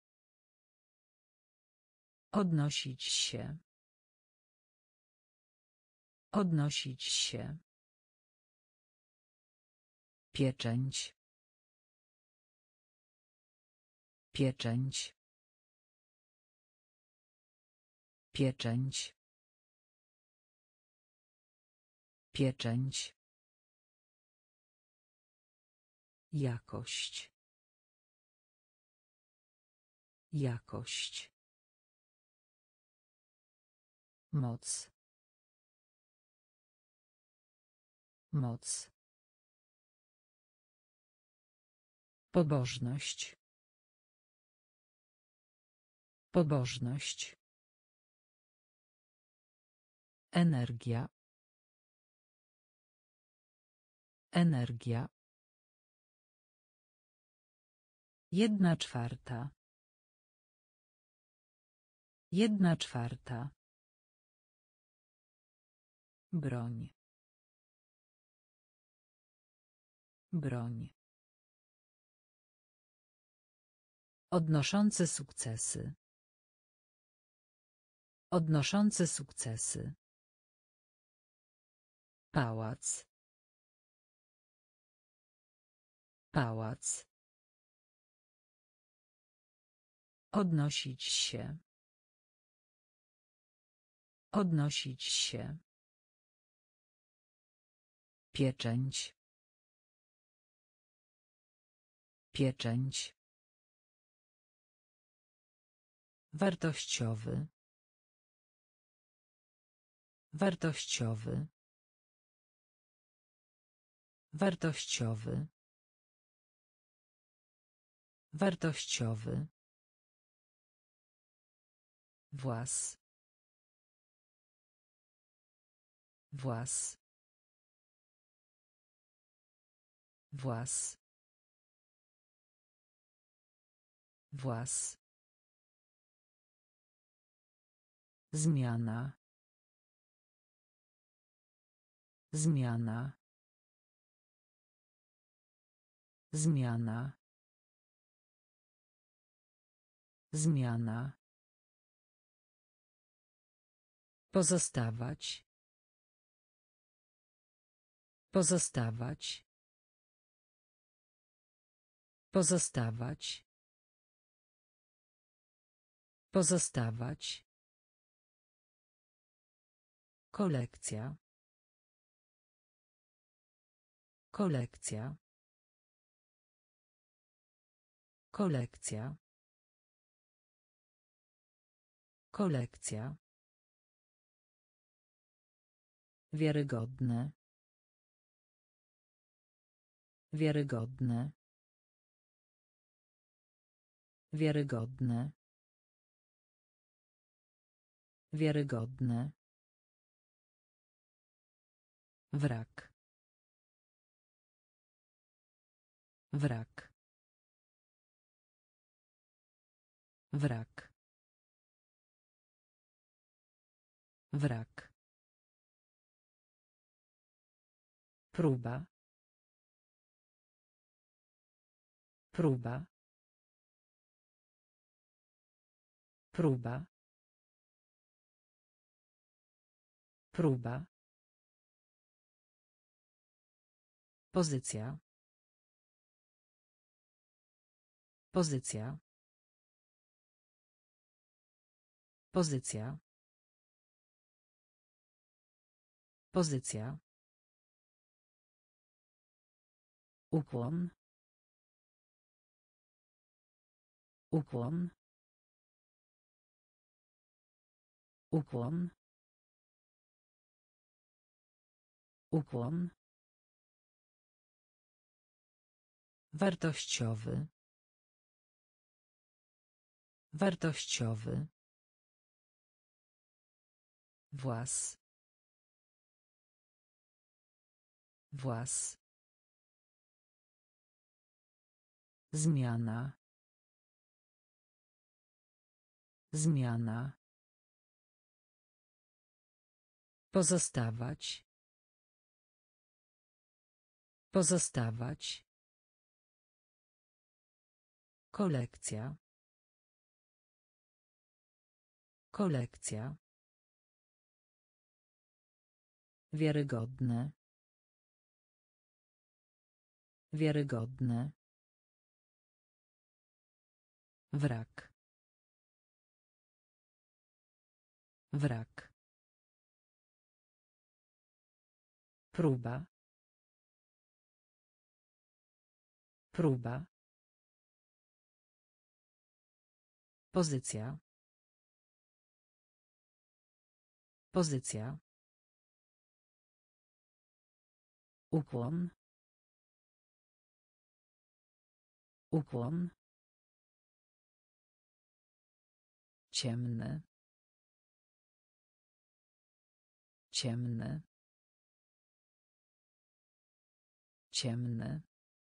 Odnosić się. Odnosić się. Pieczęć. Pieczęć. Pieczęć. Pieczęć. Jakość. Jakość. Moc. Moc. Pobożność. Pobożność. Energia. Energia. 1/4. 1/4. Broń. Broń. Odnoszący sukcesy. Odnoszący sukcesy. Pałac. Pałac. Odnosić się. Odnosić się. Pieczęć. Pieczęć. Wartościowy. Wartościowy. Wartościowy. Wartościowy. Włas. Włas. Włas. Włas. Zmiana. Zmiana. Zmiana. Zmiana. Pozostawać. Pozostawać. Pozostawać. Pozostawać. Kolekcja. Kolekcja. Kolekcja. Kolekcja. Wiarygodne. Wiarygodne. Wiarygodne. Wiarygodne. Wrak. Wrak. Wrak. Wrak. Próba. Próba. Próba. Próba. Pozycja. Pozycja. Pozycja. Pozycja. Ukłon. Ukłon. Ukłon. Ukłon. Wartościowy. Wartościowy. Włas. Włas. Zmiana. Zmiana. Pozostawać. Pozostawać. Kolekcja. Kolekcja. Wiarygodne. Wiarygodne. Wrak. Wrak. Próba. Próba. Pozycja. Pozycja. Ukłon. Ukłon. Ciemny. Ciemny. Ciemny.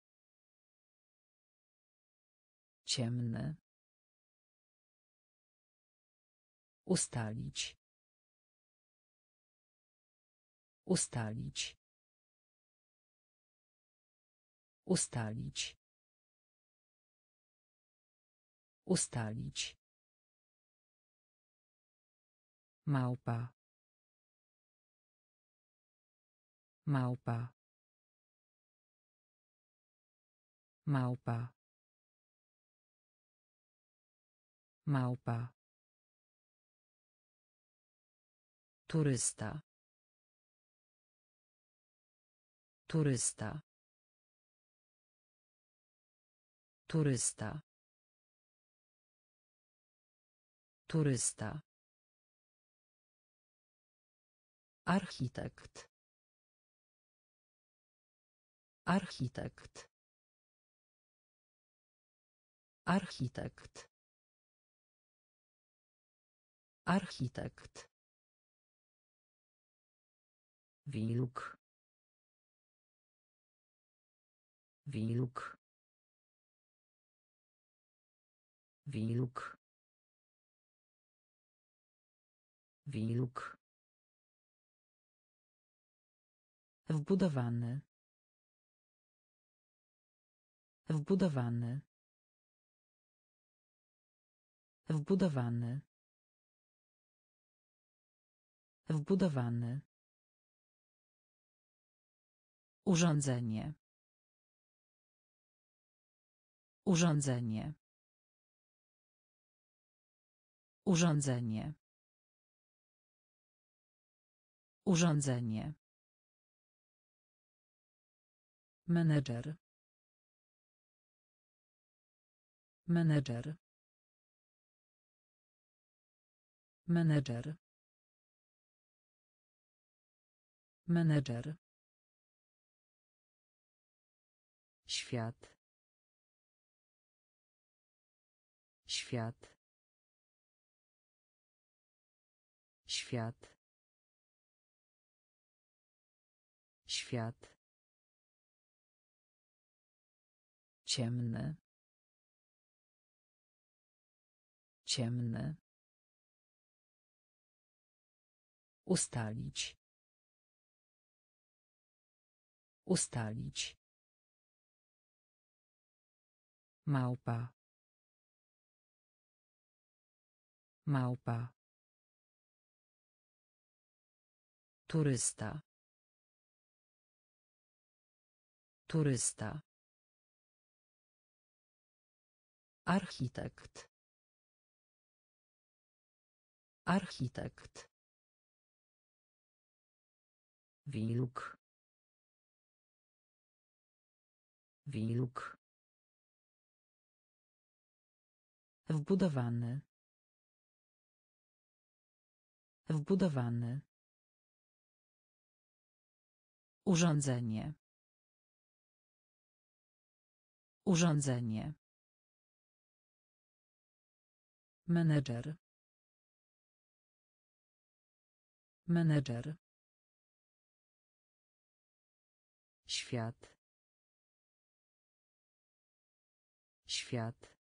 Ciemny. Ustalić. Ustalić. Ustalić. Ustalić. Małpa. Małpa. Małpa. Małpa. Turysta. Turysta. Turysta. Turysta. Architekt. Architekt. Architekt. Architekt. Wilk. Wilk. Wilk. Wilk. Wbudowany. Wbudowany. Wbudowany. Wbudowany. Urządzenie. Urządzenie. Urządzenie. Urządzenie. Menedżer. Menedżer. Menedżer. Menedżer. Świat. Świat. Świat. Świat. Ciemny. Ciemny. Ustalić. Ustalić. Małpa. Małpa. Turysta. Turysta. Architekt. Architekt. Wilk. Wilk. Wbudowany. Wbudowany. Urządzenie. Urządzenie. Menedżer. Menedżer. Świat. Świat.